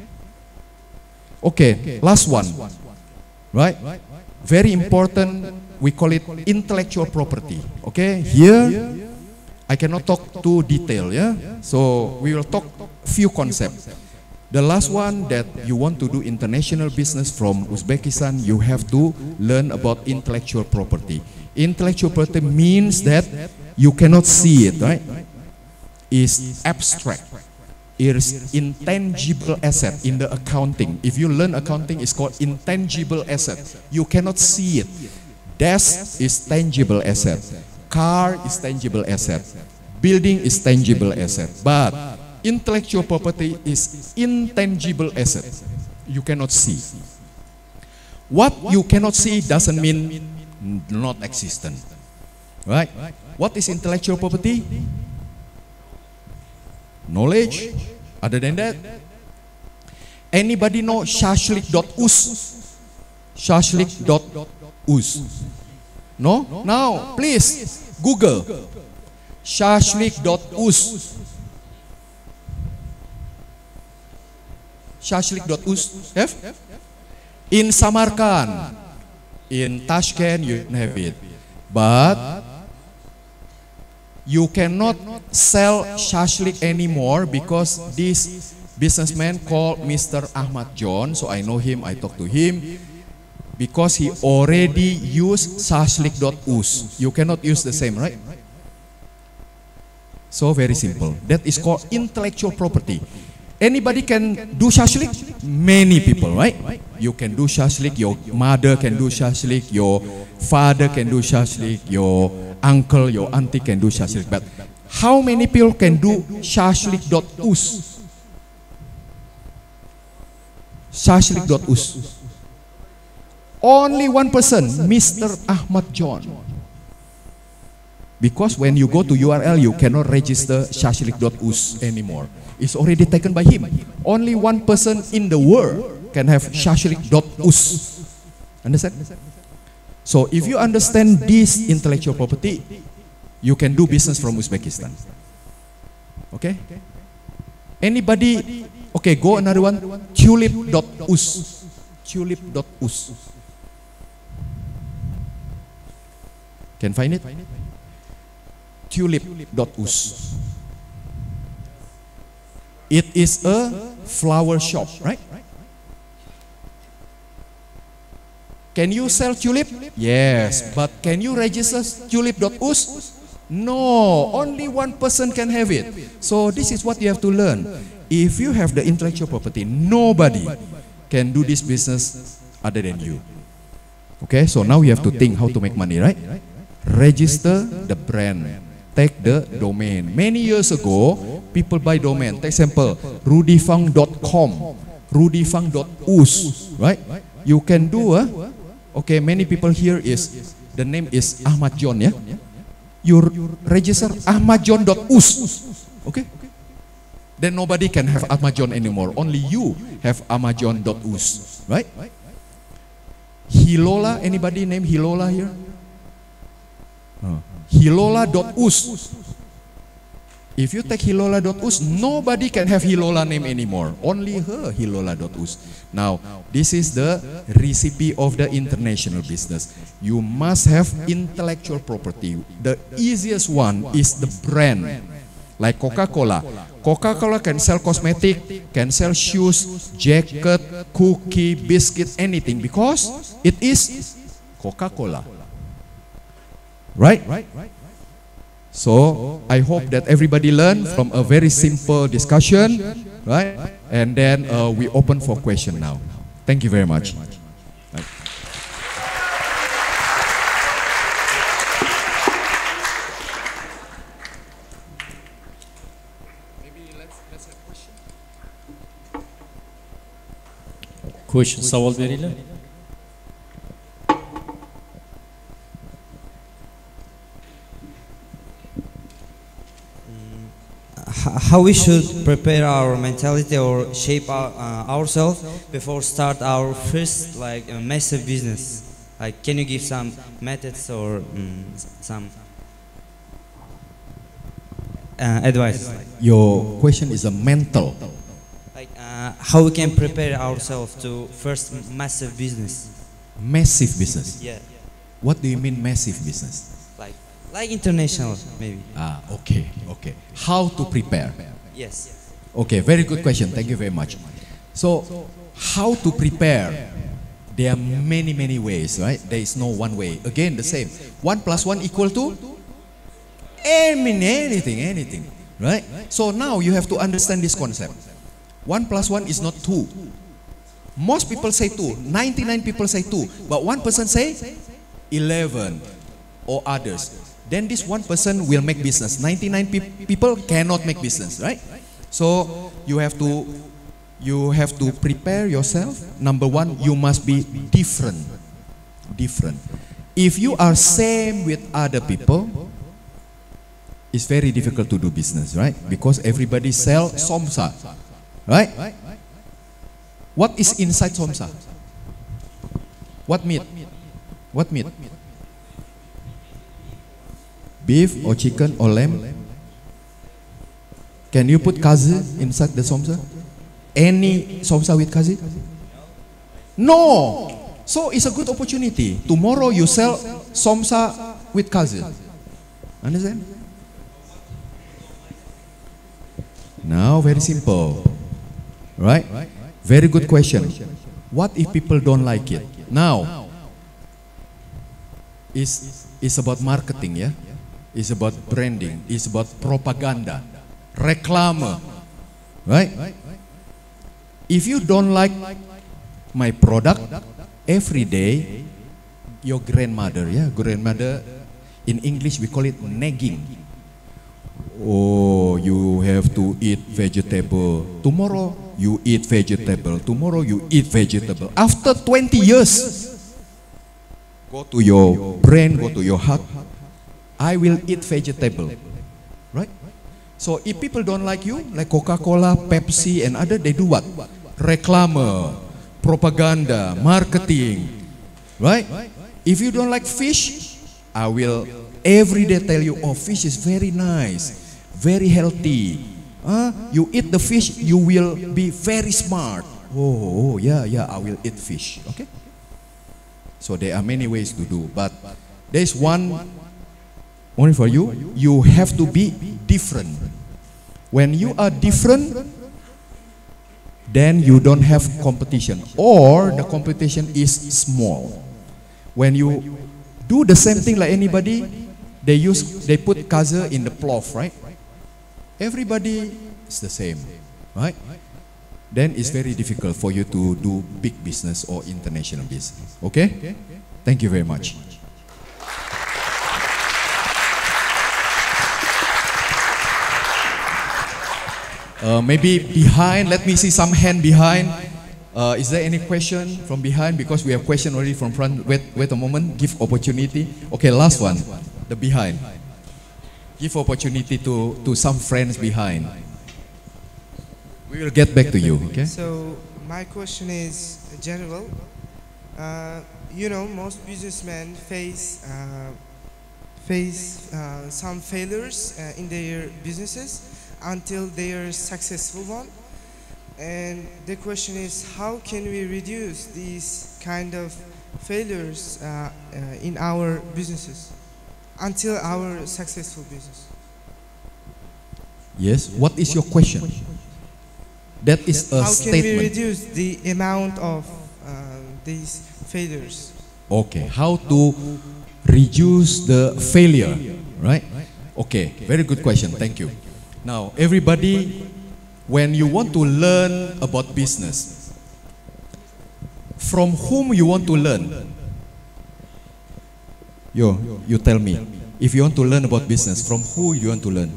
B: Okay, last one, right? Very important, we call it intellectual property. Okay, here I cannot talk too detail, yeah? So we will talk few concepts. The last one, that you want to do international business from Uzbekistan, you have to learn about intellectual property. Intellectual property means that you cannot see it, right? It's abstract. It is intangible asset in the accounting. If you learn accounting, it's called intangible asset. You cannot see it. Desk is tangible asset. Car is tangible asset. Building is tangible asset. But intellectual property is intangible asset. You cannot see. What you cannot see doesn't mean not existent. Right? What is intellectual property? Knowledge. Other than that, anybody know shashlik dot u s? shashlik dot u s. No? Now, please Google shashlik dot u s. shashlik dot u s. Have? In Samarkand, in Tashkent, you have it. But you cannot sell shashlik anymore because this businessman called Mister Ahmad John, so I know him, I talked to him, because he already used shashlik dot u s. You cannot use the same, right? So very simple. That is called intellectual property. Anybody can do shashlik? Many people, right? You can do shashlik, your mother can do shashlik, your father can do shashlik, your uncle, your auntie can do shashlik. But how many people can do shashlik dot u s? shashlik dot u s. Only one person, Mister Ahmad John. Because when you go to U R L, you cannot register shashlik dot u s anymore. It's already taken by him. Only one person in the world can have shashlik dot u s. Understand? So if you understand this intellectual property, you can do business from Uzbekistan. Okay? Anybody? Okay, go another one. tulip dot u s. tulip dot u s. Can find it? tulip dot u s. It is a flower shop, right? Can you sell tulip? Yes, but can you register tulip dot u s? No, only one person can have it. So this is what you have to learn. If you have the intellectual property, nobody can do this business other than you. Okay, so now you have to think how to make money, right? Register the brand. Take the domain. Many years ago, people buy domain. Take example, rudyfang dot com, rudyfang dot u s, right? You can do a, okay, many people here is, the name is Ahmad John, yeah? You register ahmad john dot u s, okay? Then nobody can have Ahmad John anymore. Only you have ahmad john dot u s, right? Hilola, anybody name Hilola here? Oh. hilola dot u s. If you take Hilola dot U S, nobody can have Hilola name anymore. Only her Hilola dot U S. Now, this is the recipe of the international business. You must have intellectual property. The easiest one is the brand. Like Coca-Cola. Coca-Cola can sell cosmetic, can sell shoes, jacket, cookie, biscuit, anything, because it is Coca-Cola. Right? So, I hope that everybody learn from a very simple discussion, right? And then uh, we open for question now. Thank you very much. Right.
A: Question, savol beringlar.
D: How we should prepare our mentality or shape our, uh, ourselves before start our first like uh, massive business? Like, can you give some methods or um, some uh, advice?
B: Your question is a mental.
D: Like uh, how we can prepare ourselves to first massive business?
B: Massive business.
D: Yeah.
B: What do you mean massive business?
D: Like like international maybe.
B: Ah, okay, okay. How to prepare?
D: Yes.
B: Okay, very good question. Thank you very much. So, how to prepare? There are many, many ways, right? There is no one way. Again, the same. One plus one equal to? I mean, anything, anything, right? So now you have to understand this concept. One plus one is not two. Most people say two. ninety-nine people say two. But one person say eleven or others. Then this one person will make business. ninety-nine pe people cannot make business, right? So you have to you have to prepare yourself. Number one, you must be different. Different. If you are same with other people, it's very difficult to do business, right? Because everybody sell somsa, right? What is inside somsa? What meat? What meat? Beef or chicken or lamb? Can you put kazi inside the somsa? Any somsa with kazi? No! So it's a good opportunity. Tomorrow you sell somsa with kazi. Understand? Now very simple. Right? Very good question. What if people don't like it? Now, it's, it's about marketing, yeah? It's about branding. It's about propaganda. Reklame. Right? If you don't like my product, every day, your grandmother, yeah, grandmother, in English we call it nagging. Oh, you have to eat vegetable. Tomorrow you eat vegetable. Tomorrow you eat vegetable. After twenty years, go to your brain, go to your heart. I will eat vegetable, right? So if people don't like you, like Coca-Cola, Pepsi, and other, they do what? Reklame, propaganda, marketing, right? If you don't like fish, I will every day tell you, oh, fish is very nice, very healthy. Uh, you eat the fish, you will be very smart. Oh, oh, yeah, yeah, I will eat fish. Okay. So there are many ways to do, but there's one only for you. You have to be different. When you are different, then you don't have competition, or the competition is small. When you do the same thing like anybody, they use they put kaza in the plough, right? Everybody is the same, right? Then it's very difficult for you to do big business or international business. Okay? Thank you very much. Uh, maybe behind, let me see some hand behind. Uh, is there any question from behind? Because we have question already from front. Wait, wait a moment, give opportunity. Okay, last one, the behind. Give opportunity to, to some friends behind. We will get back to you, okay?
I: So, my question is general. Uh, you know, most businessmen face uh, face uh, some failures uh, in their businesses until they are successful one. And the question is, how can we reduce these kind of failures uh, uh, in our businesses until our successful business?
B: Yes, what is your question? That is a
I: How can
B: statement.
I: we reduce the amount of uh, these failures?
B: Okay, how to reduce the failure, right? Okay, very good question, thank you. Now, everybody, when you want to learn about business, from whom you want to learn? Yo, you tell me. If you want to learn about business, from who you want to learn?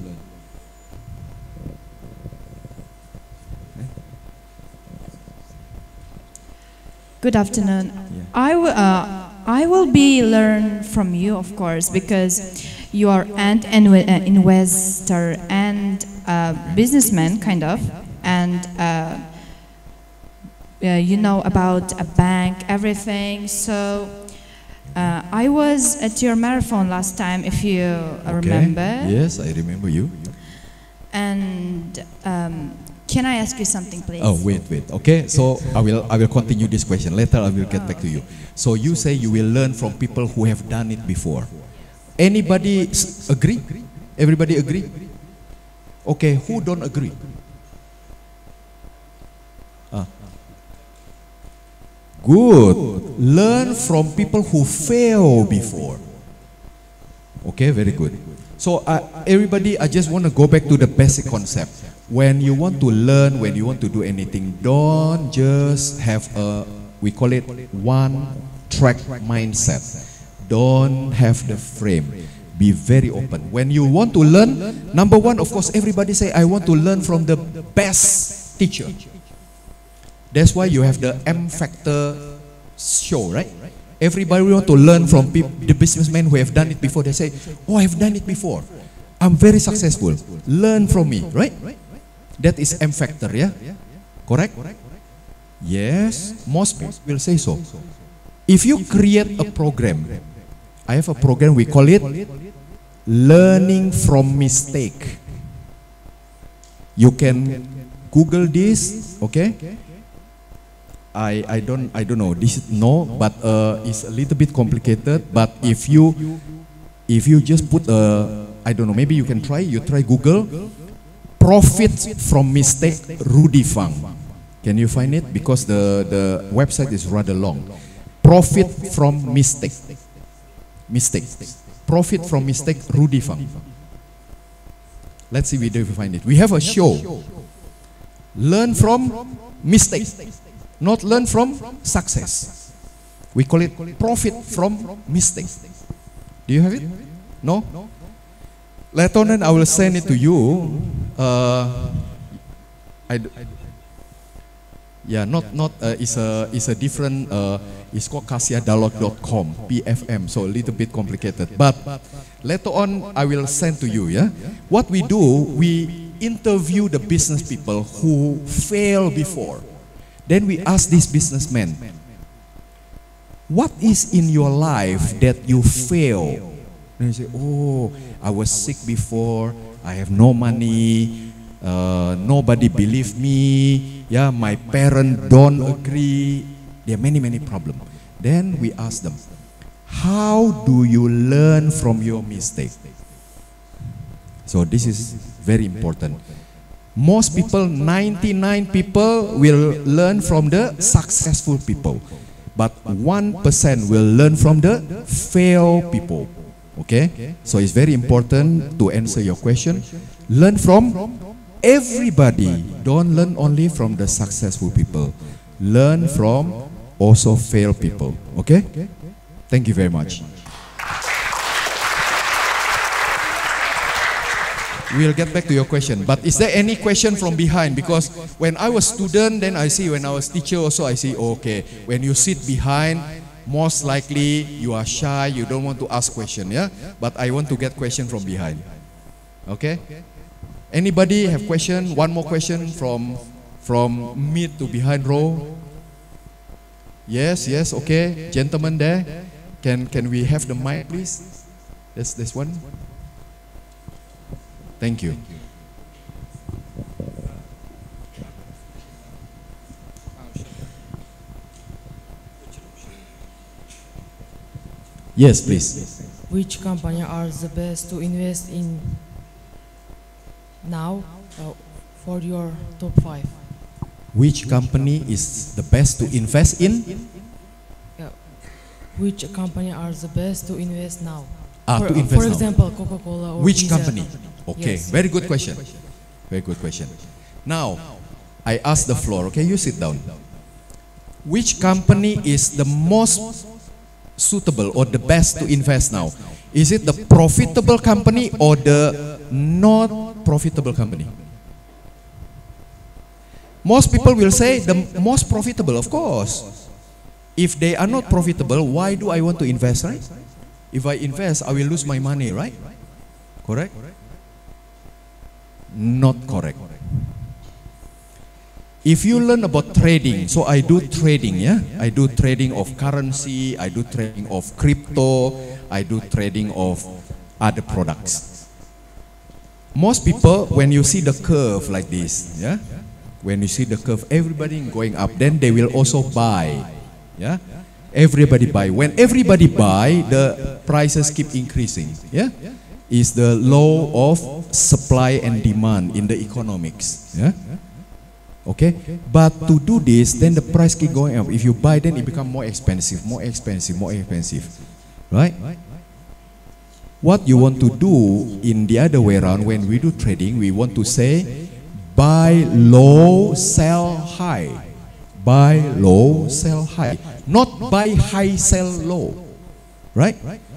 J: Good afternoon. I will. Uh, I will be learn from you, of course, because you are an inv- investor and a businessman, kind of, and uh, uh, you know about a bank, everything. So uh, I was at your marathon last time, if you uh, remember.
B: Yes, I remember you.
J: And um, can I ask you something, please?
B: Oh, wait, wait. Okay, so I will I will continue this question. Later I will get back to you. So you say you will learn from people who have done it before. Anybody s- agree? Everybody agree? Okay, who don't agree? Ah. Good. Learn from people who fail before. Okay, very good. So uh, everybody, I just want to go back to the basic concept. When you want to learn, when you want to do anything, don't just have a, we call it one track mindset. Don't have the frame. Be very open. When you want to learn, number one, of course, everybody say, I want to learn from the best teacher. That's why you have the M Factor show, right? Everybody want to learn from peop- the businessmen who have done it before. They say, oh, I've done it before. I'm very successful. Learn from me, right? That is M Factor, yeah? Correct? Yes, most people will say so. If you create a program, I have a program, we call it Learning from Mistake. You can Google this, okay? I, I don't I don't know this is no, but uh, it's a little bit complicated. But if you if you just put a I don't know, maybe you can try. You try Google profit from mistake Rudy Fang. Can you find it? Because the the website is rather long. Profit from mistake. Mistake. Profit from mistake Rudy Fang. Let's see whether we find it. We have a show. Learn from mistake. Not learn from success. We call it profit from mistake. Do you have it? No? Later on I will send it to you. Uh, I d- yeah, not not uh, it's a it's a different. Uh, it's called kasia dialog dot com P F M. So a little bit complicated. But later on I will send to you. Yeah. What we do, we interview the business people who failed before. Then we ask this businessman, what is in your life that you fail? And you say, oh, I was sick before, I have no money, uh, nobody believe me, yeah, my parents don't agree, there are many, many problems. Then we ask them, how do you learn from your mistake? So this is very important. Most people, ninety-nine people will learn from the successful people, but one percent will learn from the failed people. Okay? So it's very important to answer your question. Learn from everybody. Don't learn only from the successful people. Learn from also failed people. Okay? Thank you very much. We'll get back to your question. But is there any question from behind? Because when I was student, then I see, when I was teacher also, I see, okay, when you sit behind, most likely you are shy, you don't want to ask question, yeah? But I want to get question from behind. Okay? Anybody have question? One more question from from mid to behind row? Yes, yes, okay. Gentlemen there, can can we have the mic, please? That's this one. Thank you. Yes, please.
K: Which company are the best to invest in now uh, for your top five?
B: Which company is the best to invest in?
K: Yeah. Which company are the best to invest now?
B: Ah,
K: for,
B: to invest
K: for
B: now.
K: example, Coca-Cola or
B: Which
K: Visa.
B: company? Okay,
K: Yes.
B: very good question. Very good question. Now, I ask the floor, okay, you sit down. Which company is the most suitable or the best to invest now? Is it the profitable company or the not profitable company? Most people will say the most profitable, of course. If they are not profitable, why do I want to invest, right? If I invest, I will lose my money, right? Correct? Not correct. If you learn about trading, so I do trading, yeah? I do trading of currency, I do trading of crypto, I do trading of other products. Most people, when you see the curve like this, yeah? When you see the curve, everybody going up, then they will also buy, yeah? Everybody buy. When everybody buy, the prices keep increasing, yeah? Is the law of supply and demand in the economics, yeah? Okay, but to do this, then the price keep going up. If you buy, then it become more expensive, more expensive, more expensive, right? What you want to do in the other way around, when we do trading, we want to say, buy low, sell high. Buy low, sell high. Not buy high, sell low, right?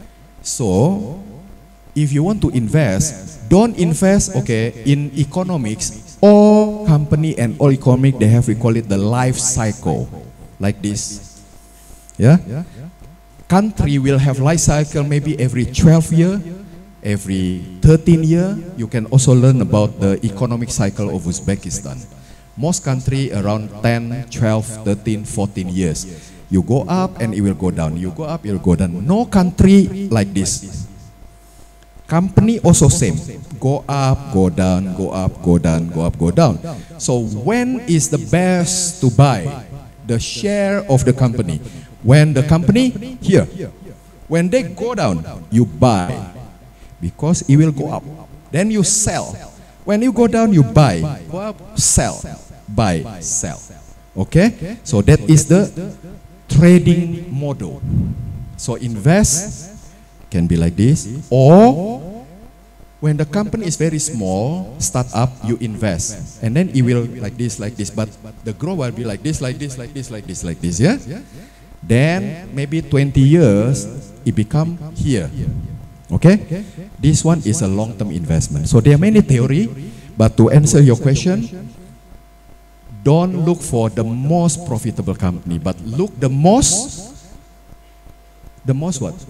B: So, if you want to invest, don't invest, okay, in economics. All company and all economic, they have, we call it the life cycle, like this. Yeah? Country will have life cycle maybe every twelve year, every thirteen year. You can also learn about the economic cycle of Uzbekistan. Most country around ten, twelve, thirteen, fourteen years. You go up and it will go down. You go up, it will go down. No country like this. Company also same, go up, go down, go up, go down, go up, go down. So when is the best to buy? The share of the company. When the company, here, when they go down, you buy, because it will go up. Then you sell. When you go down, you buy, go up, sell, buy, sell. Okay? So that is the trading model. So invest can be like this, or when the company is very small, start up, you invest, and then it will like this, like this, but the growth will be like this, like this, like this, like this, like this, yeah? Then maybe twenty years, it become here, okay? This one is a long-term investment. So there are many theory, but to answer your question, don't look for the most profitable company, but look the most, the most what?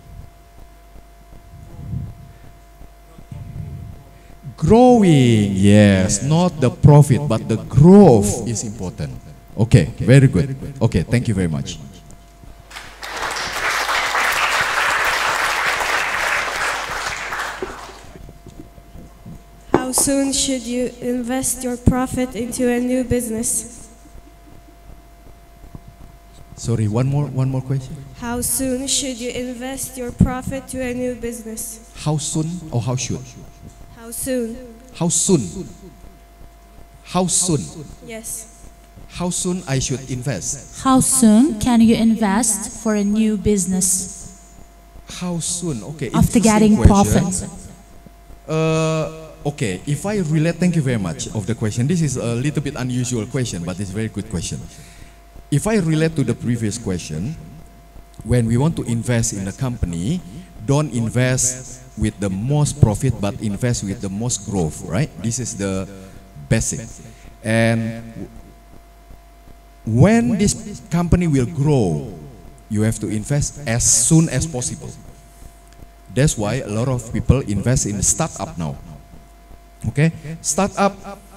B: Growing, yes, not the profit, but the growth is important. Okay, very good. Okay, thank you very much.
L: How soon should you invest your profit into a new business?
B: Sorry, one more, one more question.
L: How soon should you invest your profit to a new business?
B: How soon or how should?
L: How soon?
B: How soon? How soon?
L: Yes.
B: How soon I should invest?
M: How soon can you invest for a new business?
B: How soon? Okay.
M: After getting profit.
B: Uh, okay, if I relate, thank you very much of the question. This is a little bit unusual question, but it's a very good question. If I relate to the previous question, when we want to invest in a company, don't invest with the most profit, but invest with the most growth, right? This is the basic. And when this company will grow, you have to invest as soon as possible. That's why a lot of people invest in startup now. Okay? Startup,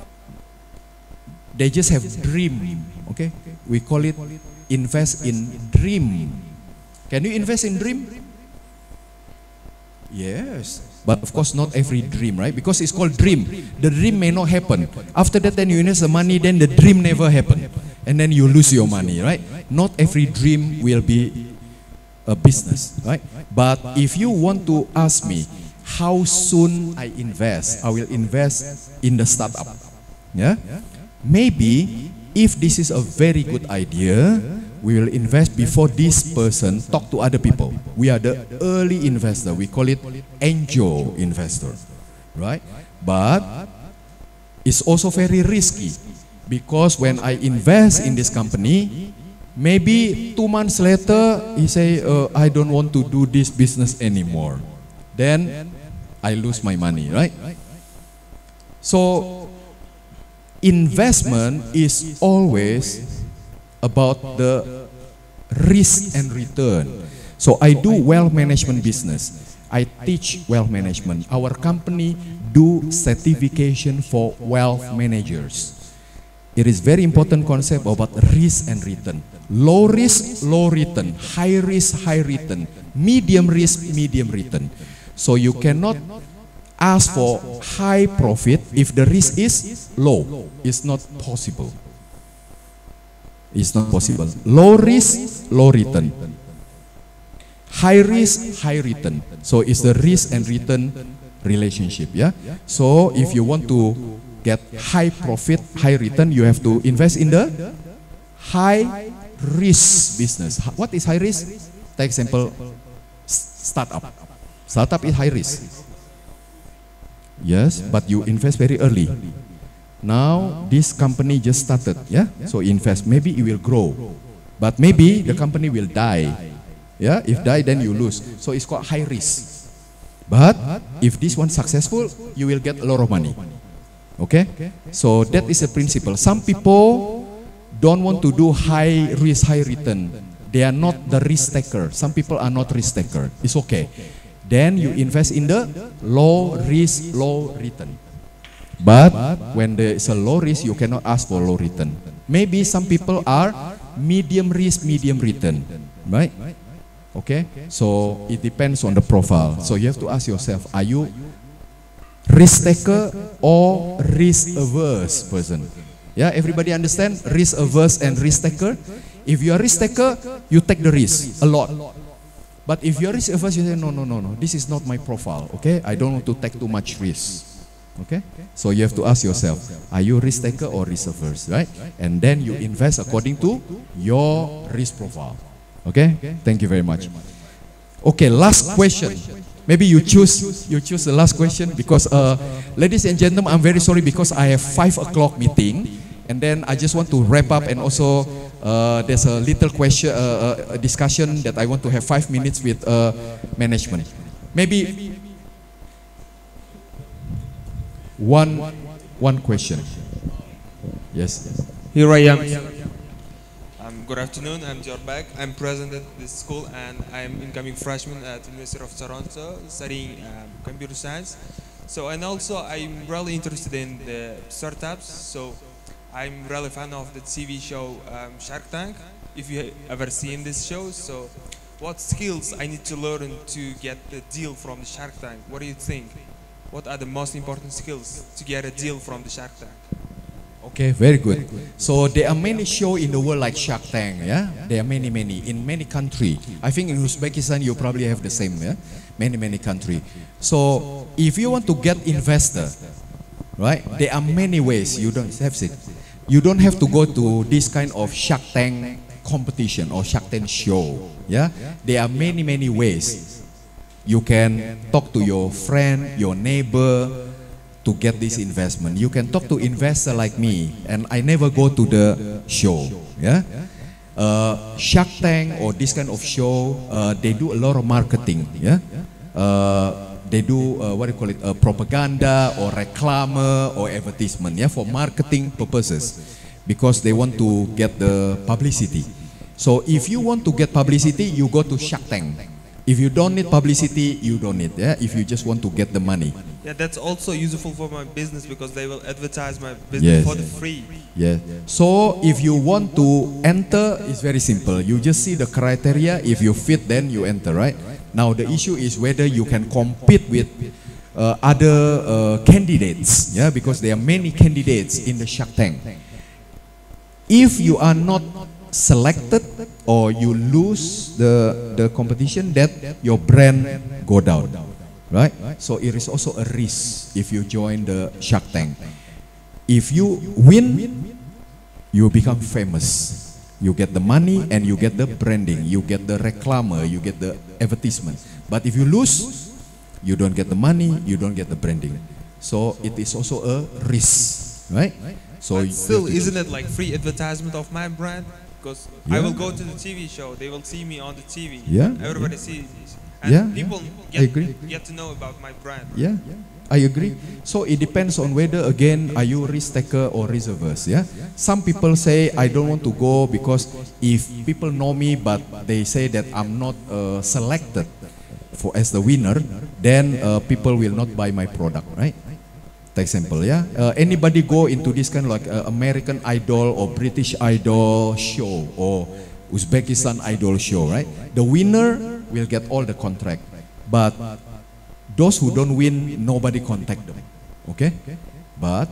B: they just have dream. Okay? We call it invest in dream. Can you invest in dream? Yes, but of course not every dream, right? Because it's called dream. The dream may not happen. After that, then you invest the money, then the dream never happen. And then you lose your money, right? Not every dream will be a business, right? But if you want to ask me how soon I invest, I will invest in the startup. Yeah? Maybe if this is a very good idea, we will invest before this person talk to other people. We are the early investor. We call it angel investor, right? But it's also very risky because when I invest in this company, maybe two months later he say, uh, I don't want to do this business anymore. Then I lose my money, right? So investment is always about the risk and return. So I do wealth management business. I teach wealth management. Our company do certification for wealth managers. It is very important concept about risk and return. Low risk, low return. High risk, high return. Medium risk, medium return. So you cannot ask for high profit if the risk is low. It's not possible. It's not possible. Low risk, low return. High risk, high return. So it's the risk and return relationship. Yeah. So if you want to get high profit, high return, you have to invest in the high risk business. What is high risk? Take example, startup. Startup is high risk. Yes, but you invest very early. Now this company just started, yeah. So invest. Maybe it will grow, but maybe the company will die. Yeah, if die, then you lose. So it's called high risk. But if this one successful, you will get a lot of money. Okay. So that is a principle. Some people don't want to do high risk, high return. They are not the risk taker. Some people are not risk taker. It's okay. Then you invest in the low risk, low return. But when there is a low risk, you cannot ask for low return. Maybe some people are medium risk, medium return, right? Okay, so it depends on the profile. So you have to ask yourself, are you risk taker or risk averse person? Yeah, everybody understand risk averse and risk taker? If you are risk taker, you take the risk a lot. But if you are risk averse, you say, no, no, no, no, this is not my profile, okay? I don't want to take too much risk. Okay, so you have to ask yourself, are you risk taker or risk averse, right? And then you invest according to your risk profile. Okay, thank you very much. Okay, last question. Maybe you choose you choose the last question because, uh, ladies and gentlemen, I'm very sorry because I have five o'clock meeting, and then I just want to wrap up, and also uh, there's a little question, uh, a discussion that I want to have five minutes with uh, management. Maybe. One, one question. Yes.
G: Here I am. Um, good afternoon. I'm George Beck. I'm present at this school, and I'm incoming freshman at the University of Toronto, studying um, computer science. So, and also I'm really interested in the startups. So, I'm really fan of the T V show um, Shark Tank. If you ever seen this show, so what skills I need to learn to get the deal from the Shark Tank? What do you think? What are the most important skills to get a deal from the Shark Tank?
B: Okay, very good. So there are many shows in the world like Shark Tank, yeah? There are many, many, in many countries. I think in Uzbekistan you probably have the same, yeah? Many, many countries. So if you want to get investor, right, there are many ways. You don't have it. You don't have to go to this kind of Shark Tank competition or Shark Tank show, yeah? There are many, many ways. You can talk to your friend, your neighbor to get this investment. You can talk to investor like me, and I never go to the show. Yeah, uh, Shark Tank or this kind of show, uh, they do a lot of marketing. Yeah, uh, they do uh, what do you call it, uh, propaganda or reclame or advertisement. Yeah, for marketing purposes, because they want to get the publicity. So if you want to get publicity, you go to Shark Tank. If you don't need publicity, you don't need, yeah? If you just want to get the money.
G: Yeah, that's also useful for my business because they will advertise my business yes. for the free.
B: Yeah. So if you want to enter, it's very simple. You just see the criteria. If you fit, then you enter, right? Now the issue is whether you can compete with uh, other uh, candidates, yeah, because there are many candidates in the Shark Tank. If you are not selected or you lose the the competition, that your brand go down, right? So it is also a risk if you join the Shark Tank. If you win, you become famous. You get the money and you get the branding, you get the reclaimer, you get the advertisement. But if you lose, you don't get the money, you don't get the branding. So it is also a risk, right? So
G: but still, isn't it like free advertisement of my brand? Because
B: yeah.
G: I will go to the T V show, they will see me on the T V.
B: Yeah.
G: Everybody
B: yeah.
G: sees this. And
B: yeah.
G: people
B: I
G: get,
B: agree.
G: get to know about my brand.
B: Yeah. I agree. So it depends on whether, again, are you risk taker or risk averse, yeah? Some people say, I don't want to go because if people know me but they say that I'm not uh, selected for as the winner, then uh, people will not buy my product, right? For example, yeah? Uh, anybody go into this kind of like uh, American Idol or British Idol show or Uzbekistan Idol show, right? The winner will get all the contract, but those who don't win, nobody contact them, okay? But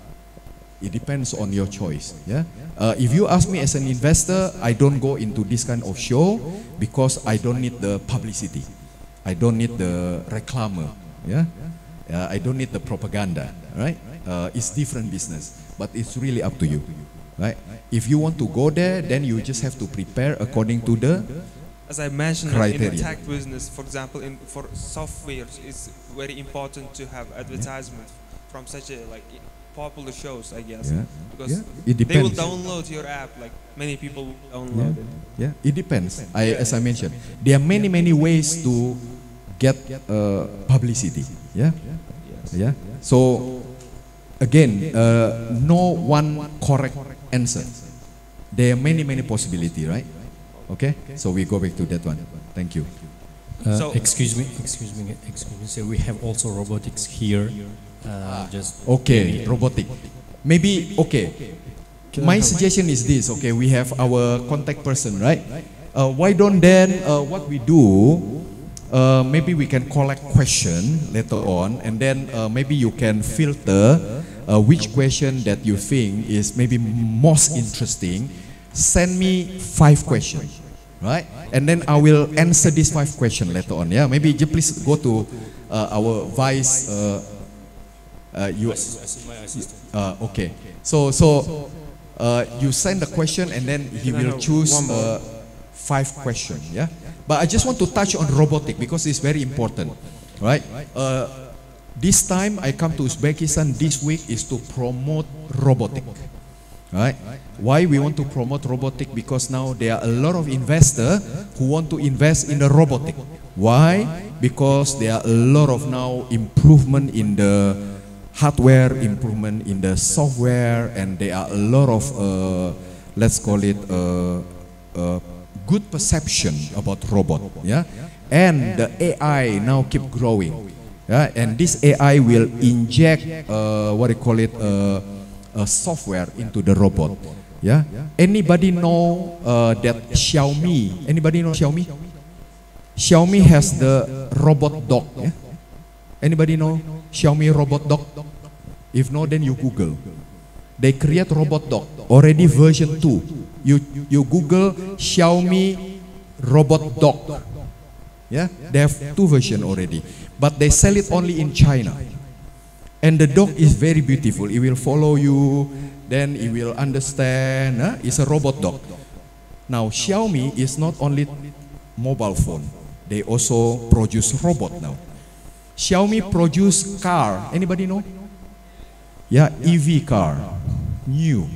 B: it depends on your choice, yeah? Uh, if you ask me as an investor, I don't go into this kind of show because I don't need the publicity. I don't need the reclaimer, yeah? Uh, I don't need the propaganda, right? Uh, it's different business, but it's really up to you, right? If you want to go there, then you just have to prepare according to the
G: As I mentioned,
B: criteria.
G: in the tech business, for example, in for software, it's very important to have advertisement from such a like popular shows, I guess,
B: yeah.
G: because
B: yeah. It
G: they will
B: depends.
G: download your app. Like many people will download
B: yeah.
G: it.
B: Yeah, it depends. I, as I mentioned, there are many many ways to get uh, publicity. Yeah, yeah. So again, uh, no one correct answer. There are many many possibility, right? Okay, so we go back to that one. Thank you.
A: Uh,
G: So-
A: excuse me, excuse me, excuse me. So we have also robotics here. Uh, just
B: Okay, robotic. Maybe okay. My suggestion is this. Okay, we have our contact person, right? Uh, why don't then uh, what we do? Uh, maybe we can collect question later on, and then uh, maybe you can filter uh, which question that you think is maybe most interesting. Send me five questions, right? And then I will answer these five questions later on. Yeah, maybe just please go to uh, our vice. Uh, uh, you, uh, okay. So so uh, you send the question and then he will choose uh, five questions. Yeah. But I just want to touch on robotic because it's very important, right? Uh, this time I come to Uzbekistan this week is to promote robotic. Right? Why we want to promote robotic? Because now there are a lot of investors who want to invest in the robotic. Why? Because there are a lot of now improvement in the hardware, improvement in the software, and there are a lot of uh, let's call it uh, uh, good perception about robot. Yeah, and the A I now keep growing. Yeah, and this A I will inject uh, what do you call it? Uh, Uh, software into the robot. Yeah. Anybody know uh, that Xiaomi? Anybody know Xiaomi? Xiaomi has the robot dog. Yeah? Anybody know Xiaomi robot dog? If no, then you Google. They create robot dog already version two. You you Google Xiaomi robot dog. Yeah, they have two versions already, but they sell it only in China. And the dog is very beautiful. It will follow you, then it will understand. Huh? It's a robot dog. Now Xiaomi is not only mobile phone. They also produce robot now. Xiaomi produce car. Anybody know? Yeah, E V car, new.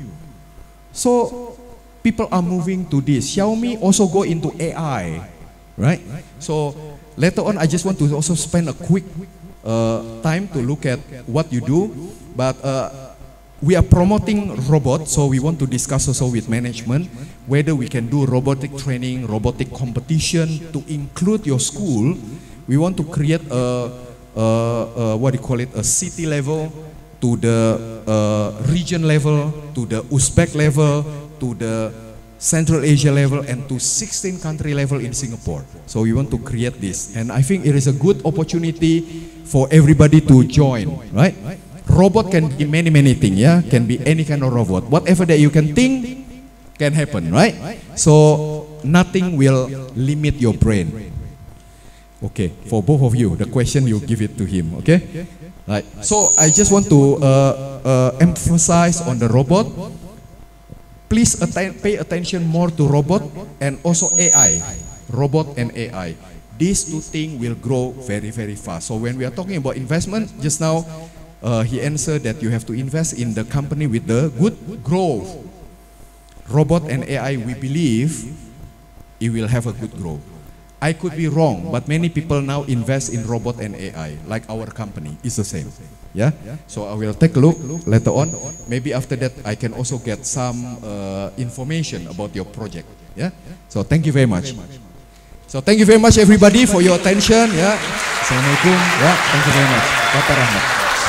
B: So people are moving to this. Xiaomi also go into A I, right? So later on, I just want to also spend a quick Uh, time to look at what you do, but uh, we are promoting robots, so we want to discuss also with management whether we can do robotic training, robotic competition to include your school. We want to create a, a, a what do you call it, a city level to the uh, region level, to the Uzbek level, to the Central Asia level and to sixteen country level in Singapore. So we want to create this, and I think it is a good opportunity for everybody to join, right? Robot can be many many things, yeah, can be any kind of robot. Whatever that you can think can happen, right? So nothing will limit your brain. Okay, for both of you, the question you give it to him, okay? Right. So I just want to uh, uh, emphasize on the robot. Please atten pay attention more to robot and also A I, robot and A I. These two things will grow very, very fast. So when we are talking about investment, just now uh, he answered that you have to invest in the company with the good growth. Robot and A I, we believe it will have a good growth. I could be wrong, but many people now invest in robot and A I, like our company. It's the same. Yeah. So I will take a look later on. Maybe after that I can also get some uh, information about your project. Yeah. So thank you very much. So thank you very much everybody for your attention. Yeah. Assalamualaikum. Yeah. Thank you very much. Bapak Rahmat.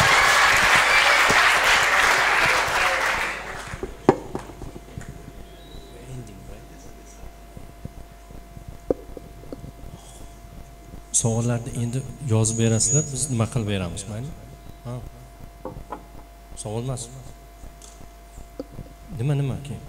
A: Savollarni endi yozib berasizlar, biz nima qilib beramiz, mayli? Ha. Savol emas. Nima nima keyin?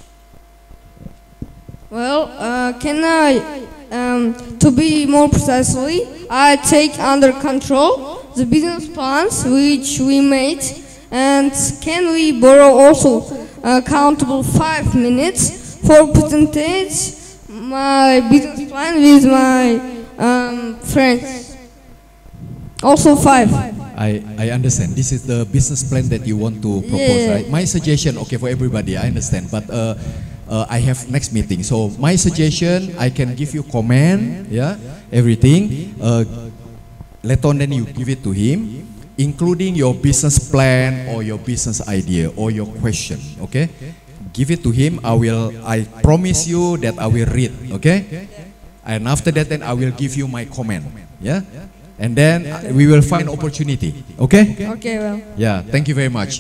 C: Well, uh, can I, um, to be more precisely, I take under control the business plans which we made, and can we borrow also uh, countable five minutes for presenting my business plan with my um, friends? Also five.
B: I, I understand. This is the business plan that you want to propose,
C: Yeah.
B: right? My suggestion, okay, for everybody, I understand. But uh, uh, I have next meeting. So my suggestion, I can give you comment, yeah, everything. Uh, later on, then you give it to him, including your business plan or your business idea or your question, okay? Give it to him. I will, I promise you that I will read, okay? And after that, then I will give you my comment, yeah? And then uh, we will find opportunity, okay?
C: Okay, well.
B: Yeah, thank you very much.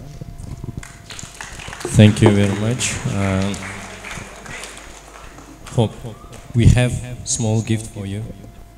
A: Thank you very much. Um, hope we have small gift for you.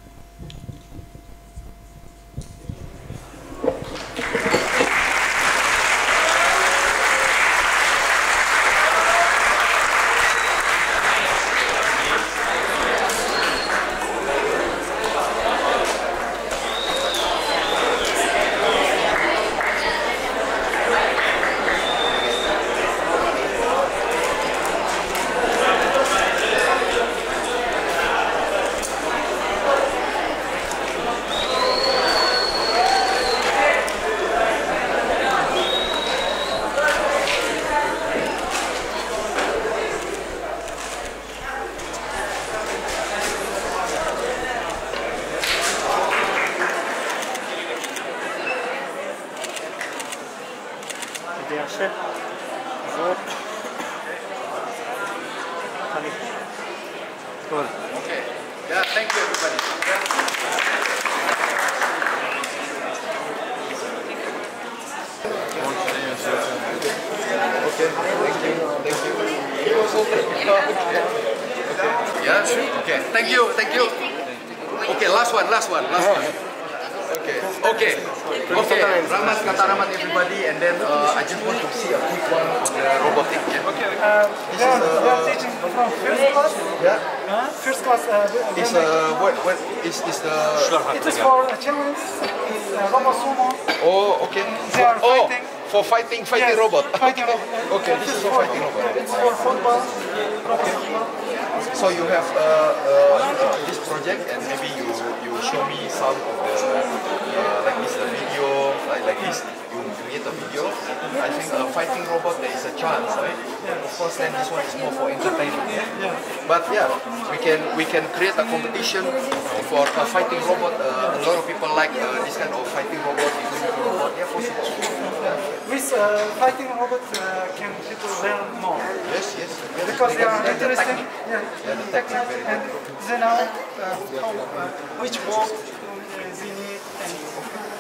B: Okay. Yeah, thank you everybody. Okay, thank you. Thank you. You also take it. Okay. Okay. Yeah, okay. Thank you, thank you. Okay, last one, last one, last one. Okay, okay, okay. Rahmat, kata Rahmat everybody, and then uh, I just want to see a quick one on the robotic. Yeah.
N: Okay. Uh,
B: This
N: yeah,
B: is uh,
N: we are teaching from first class.
B: Yeah.
N: Uh, first class. Uh,
B: Is uh what what is is the?
N: It is for children. It's uh, Robo Sumo.
B: Oh, okay.
N: They are
B: Oh,
N: fighting.
B: for fighting, fighting
N: Yes,
B: robot.
N: Fighting
B: Okay.
N: robot.
B: Okay, this is for fighting robot.
N: It's for football. Okay.
B: So you have uh, uh, this project, and maybe you you show me some of the uh, like this uh, video, like like this. You create a video. I think uh, fighting robot there is a chance, right? But of course, then this one is more for entertainment. Yeah. But yeah, we can we can create a competition for a fighting robot. Uh, a lot of people like uh, this kind of fighting robot. robot. Yeah, possible. Yeah.
N: With uh, fighting robot, uh, can people learn more?
B: Yes, yes.
N: Because they are
B: The
N: interesting.
B: technique.
N: Yeah,
B: Yeah, the
N: technique.
B: technique, very
N: And they know uh, how, uh, which work uh, they need. And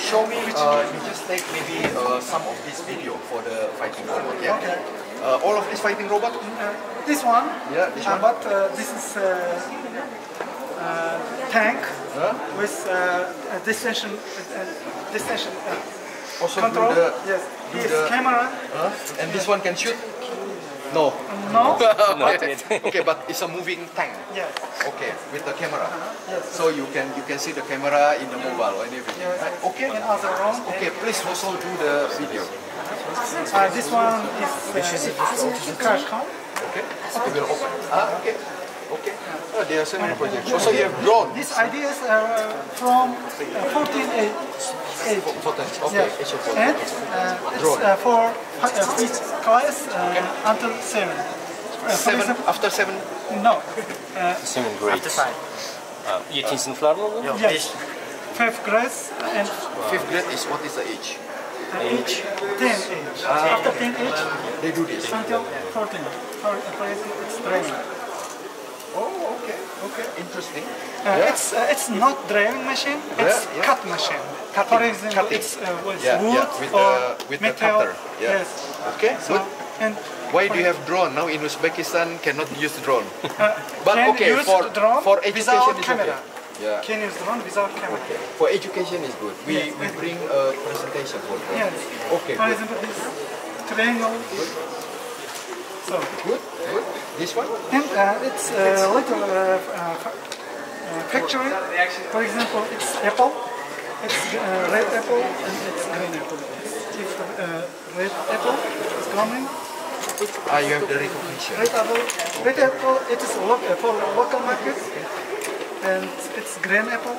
B: show me, uh, you just take maybe uh, some of this video for the fighting robot, yeah?
N: Okay.
B: Uh, all of this fighting robot?
N: Uh, this one.
B: Yeah, this
N: uh,
B: one.
N: But uh, this is uh, uh, tank
B: huh?
N: with uh, a distinction, uh, distinction uh,
B: also
N: control.
B: Do the,
N: yes.
B: do
N: Yes,
B: the,
N: camera.
B: Huh? And this one can shoot? No.
N: No.
B: okay. okay, but it's a moving tank.
N: Yes.
B: Okay, with the camera.
N: Uh-huh. Yes.
B: So you can you can see the camera in the mobile and everything.
N: Yes.
B: Right? Okay.
N: In other room.
B: Okay, please also do the video.
N: Uh, this one is uh, crash cam.
B: Okay. It will open. Ah, okay. Okay. Oh, there are so many projects. Also, you have drone.
N: These ideas are from uh, fourteen age. age.
B: Okay,
N: Yeah.
B: it's your
N: And uh, it's
B: Drone.
N: uh, for uh, each class uh, until seven. Uh, for
B: Seven
N: example-
B: after seven.
N: No. Uh,
O: Seven grades. Uh, yedinci sınıflar mı oldu?
N: yes. Fifth grade and
B: Fifth grade is what is the age?
N: age. Ten age.
B: Ah.
N: After ten age.
B: They do this.
N: Until fourteen. For for it's training.
B: Oh, okay, okay, interesting.
N: Uh, It's uh, it's not driving machine. It's
B: Yeah, yeah.
N: cut machine.
B: Cutting,
N: For example,
B: cutting.
N: it's uh, with
B: Yeah,
N: wood
B: yeah, with
N: or
B: the- with the
N: metal.
B: cutter, yeah.
N: Yes.
B: Okay,
N: So,
B: good.
N: and
B: Why do you have drone? Now in Uzbekistan cannot use drone.
N: uh,
B: But
N: can
B: okay,
N: use
B: for
N: drone
B: for education
N: without
B: is
N: camera.
B: okay. Yeah.
N: Can use drone without camera.
B: For education is good. We
N: Yes.
B: we bring a presentation for drone.
N: Yes.
B: Okay.
N: For
B: Good.
N: example, this triangle. So
B: good. Good. This one.
N: And uh, it's a little uh, uh, fa- uh, factory. For example, it's apple. It's uh, red apple and it's green apple. If uh, red apple is coming,
B: Ah, you have the recognition.
N: red apple, red apple, it is lo- uh, for local market, and it's green apple.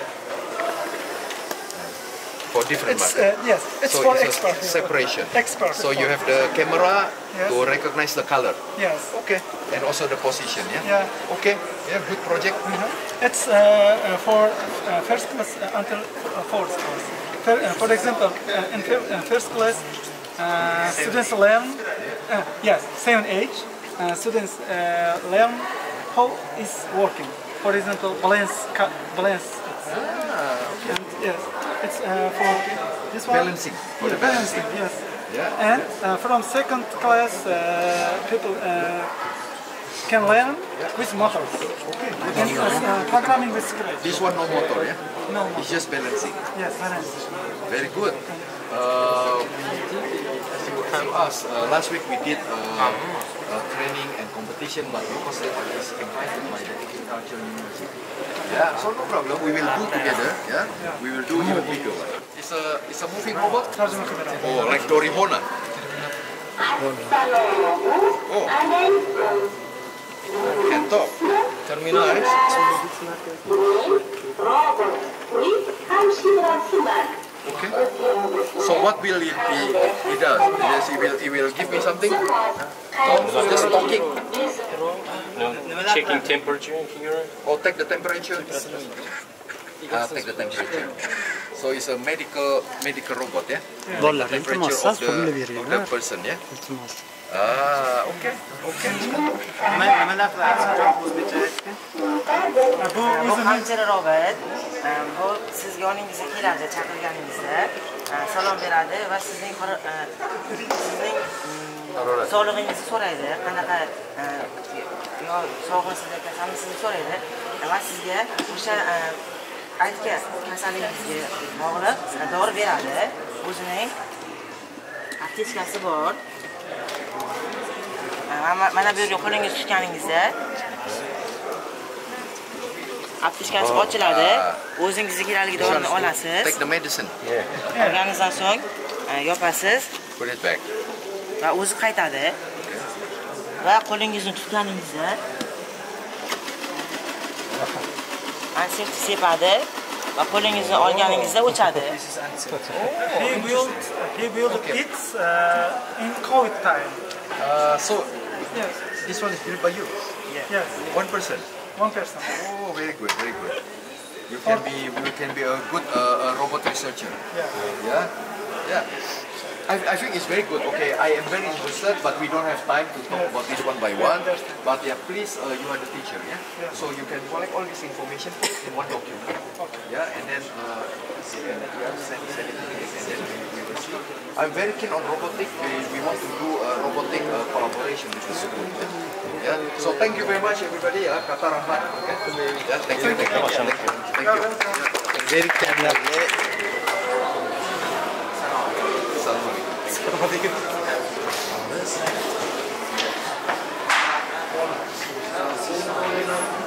B: For different
N: It's
B: market.
N: uh, yes, it's
B: so
N: for
B: it's
N: expert.
B: a separation.
N: Expert.
B: So you have the camera
N: Yes.
B: to recognize the color.
N: Yes.
B: Okay. And also the position, yeah?
N: Yeah.
B: Okay. Yeah, good project.
N: It's uh, uh, for uh, first class uh, until uh, fourth class. For, uh, for example, uh, in fir- uh, first class, uh, students learn, uh, yes, same age, uh, students uh, learn how is working. For example, balance, ca- balance.
B: Ah,
N: And yes, it's uh, for this one.
B: Balancing. For
N: Yeah,
B: the balancing.
N: yes.
B: Yeah.
N: And uh, from second class, uh, people uh, can learn with motors. Okay. And uh, programming with scratch.
B: This one no motor, yeah?
N: No.
B: It's just balancing.
N: Yes, balance.
B: Very good. Uh, to us, uh, last week we did uh, uh, training and competition, but because it is invited by the Agriculture University. Yeah, so no problem. We will do together. Yeah, we will do even bigger one. It's a it's a moving robot. Oh, like Doribona. Oh, can talk. Terminal. Eh? Okay. So what will it be? It does. Yes, it will. It will give me something. Oh, just talking.
O: No, checking temperature here.
B: Or take the temperature. Uh, take the temperature. So it's a medical medical robot, yeah.
N: Vallahi,
B: Take the temperature of
N: iltimas,
B: the,
N: veriyor,
B: of the
N: ha?
B: person, yeah. Ah, okay, okay.
P: Bu hamshira Robert, bu siz yoningizga keladi chaqirganingizda, salom beradi va sizning sizning sog'lig'ingizni so'raydi, qanaqa yo sog'lig'ingiz ekanmi sizni so'raydi va sizga o'sha aytgan kasalligingizga bog'liq dori beradi. O'zining aptechkasi bor. Mana bu yerga qo'lingiz tushganingizda aptechkasi ochiladi. O'zingizga kerakli dorini olasiz.
B: Take the medicine.
P: Olganingizdan so'ng yopasiz.
B: Put it back.
P: Va o'zi qaytadi. Va qo'lingizni tutganingizda anseptik sepadi va qo'lingizni olganingizda o'chadi.
N: He built he built it uh, in COVID time.
B: Uh, so
N: Yes.
B: this one is built by you.
N: Yes.
B: One person.
N: One person.
B: Oh, very good, very good. You can be you can be a good uh, a robot researcher.
N: Yeah.
B: Yeah. Yeah. I, I think it's very good. Okay, I am very interested, but we don't have time to talk about this one by one. But yeah, please, uh, you are the teacher, yeah? So you can collect all this information in one document. Yeah, and then uh, yeah, send, send it to me, and then we, we will see. I'm very keen on robotic. We, we want to do a robotic uh, collaboration with the school. Yeah? Yeah. So thank you very much, everybody. Uh, Kata Rahmat. Okay? Yeah, thank you. Thank you. Thank you. Thank you. Very kind. Assalamualaikum.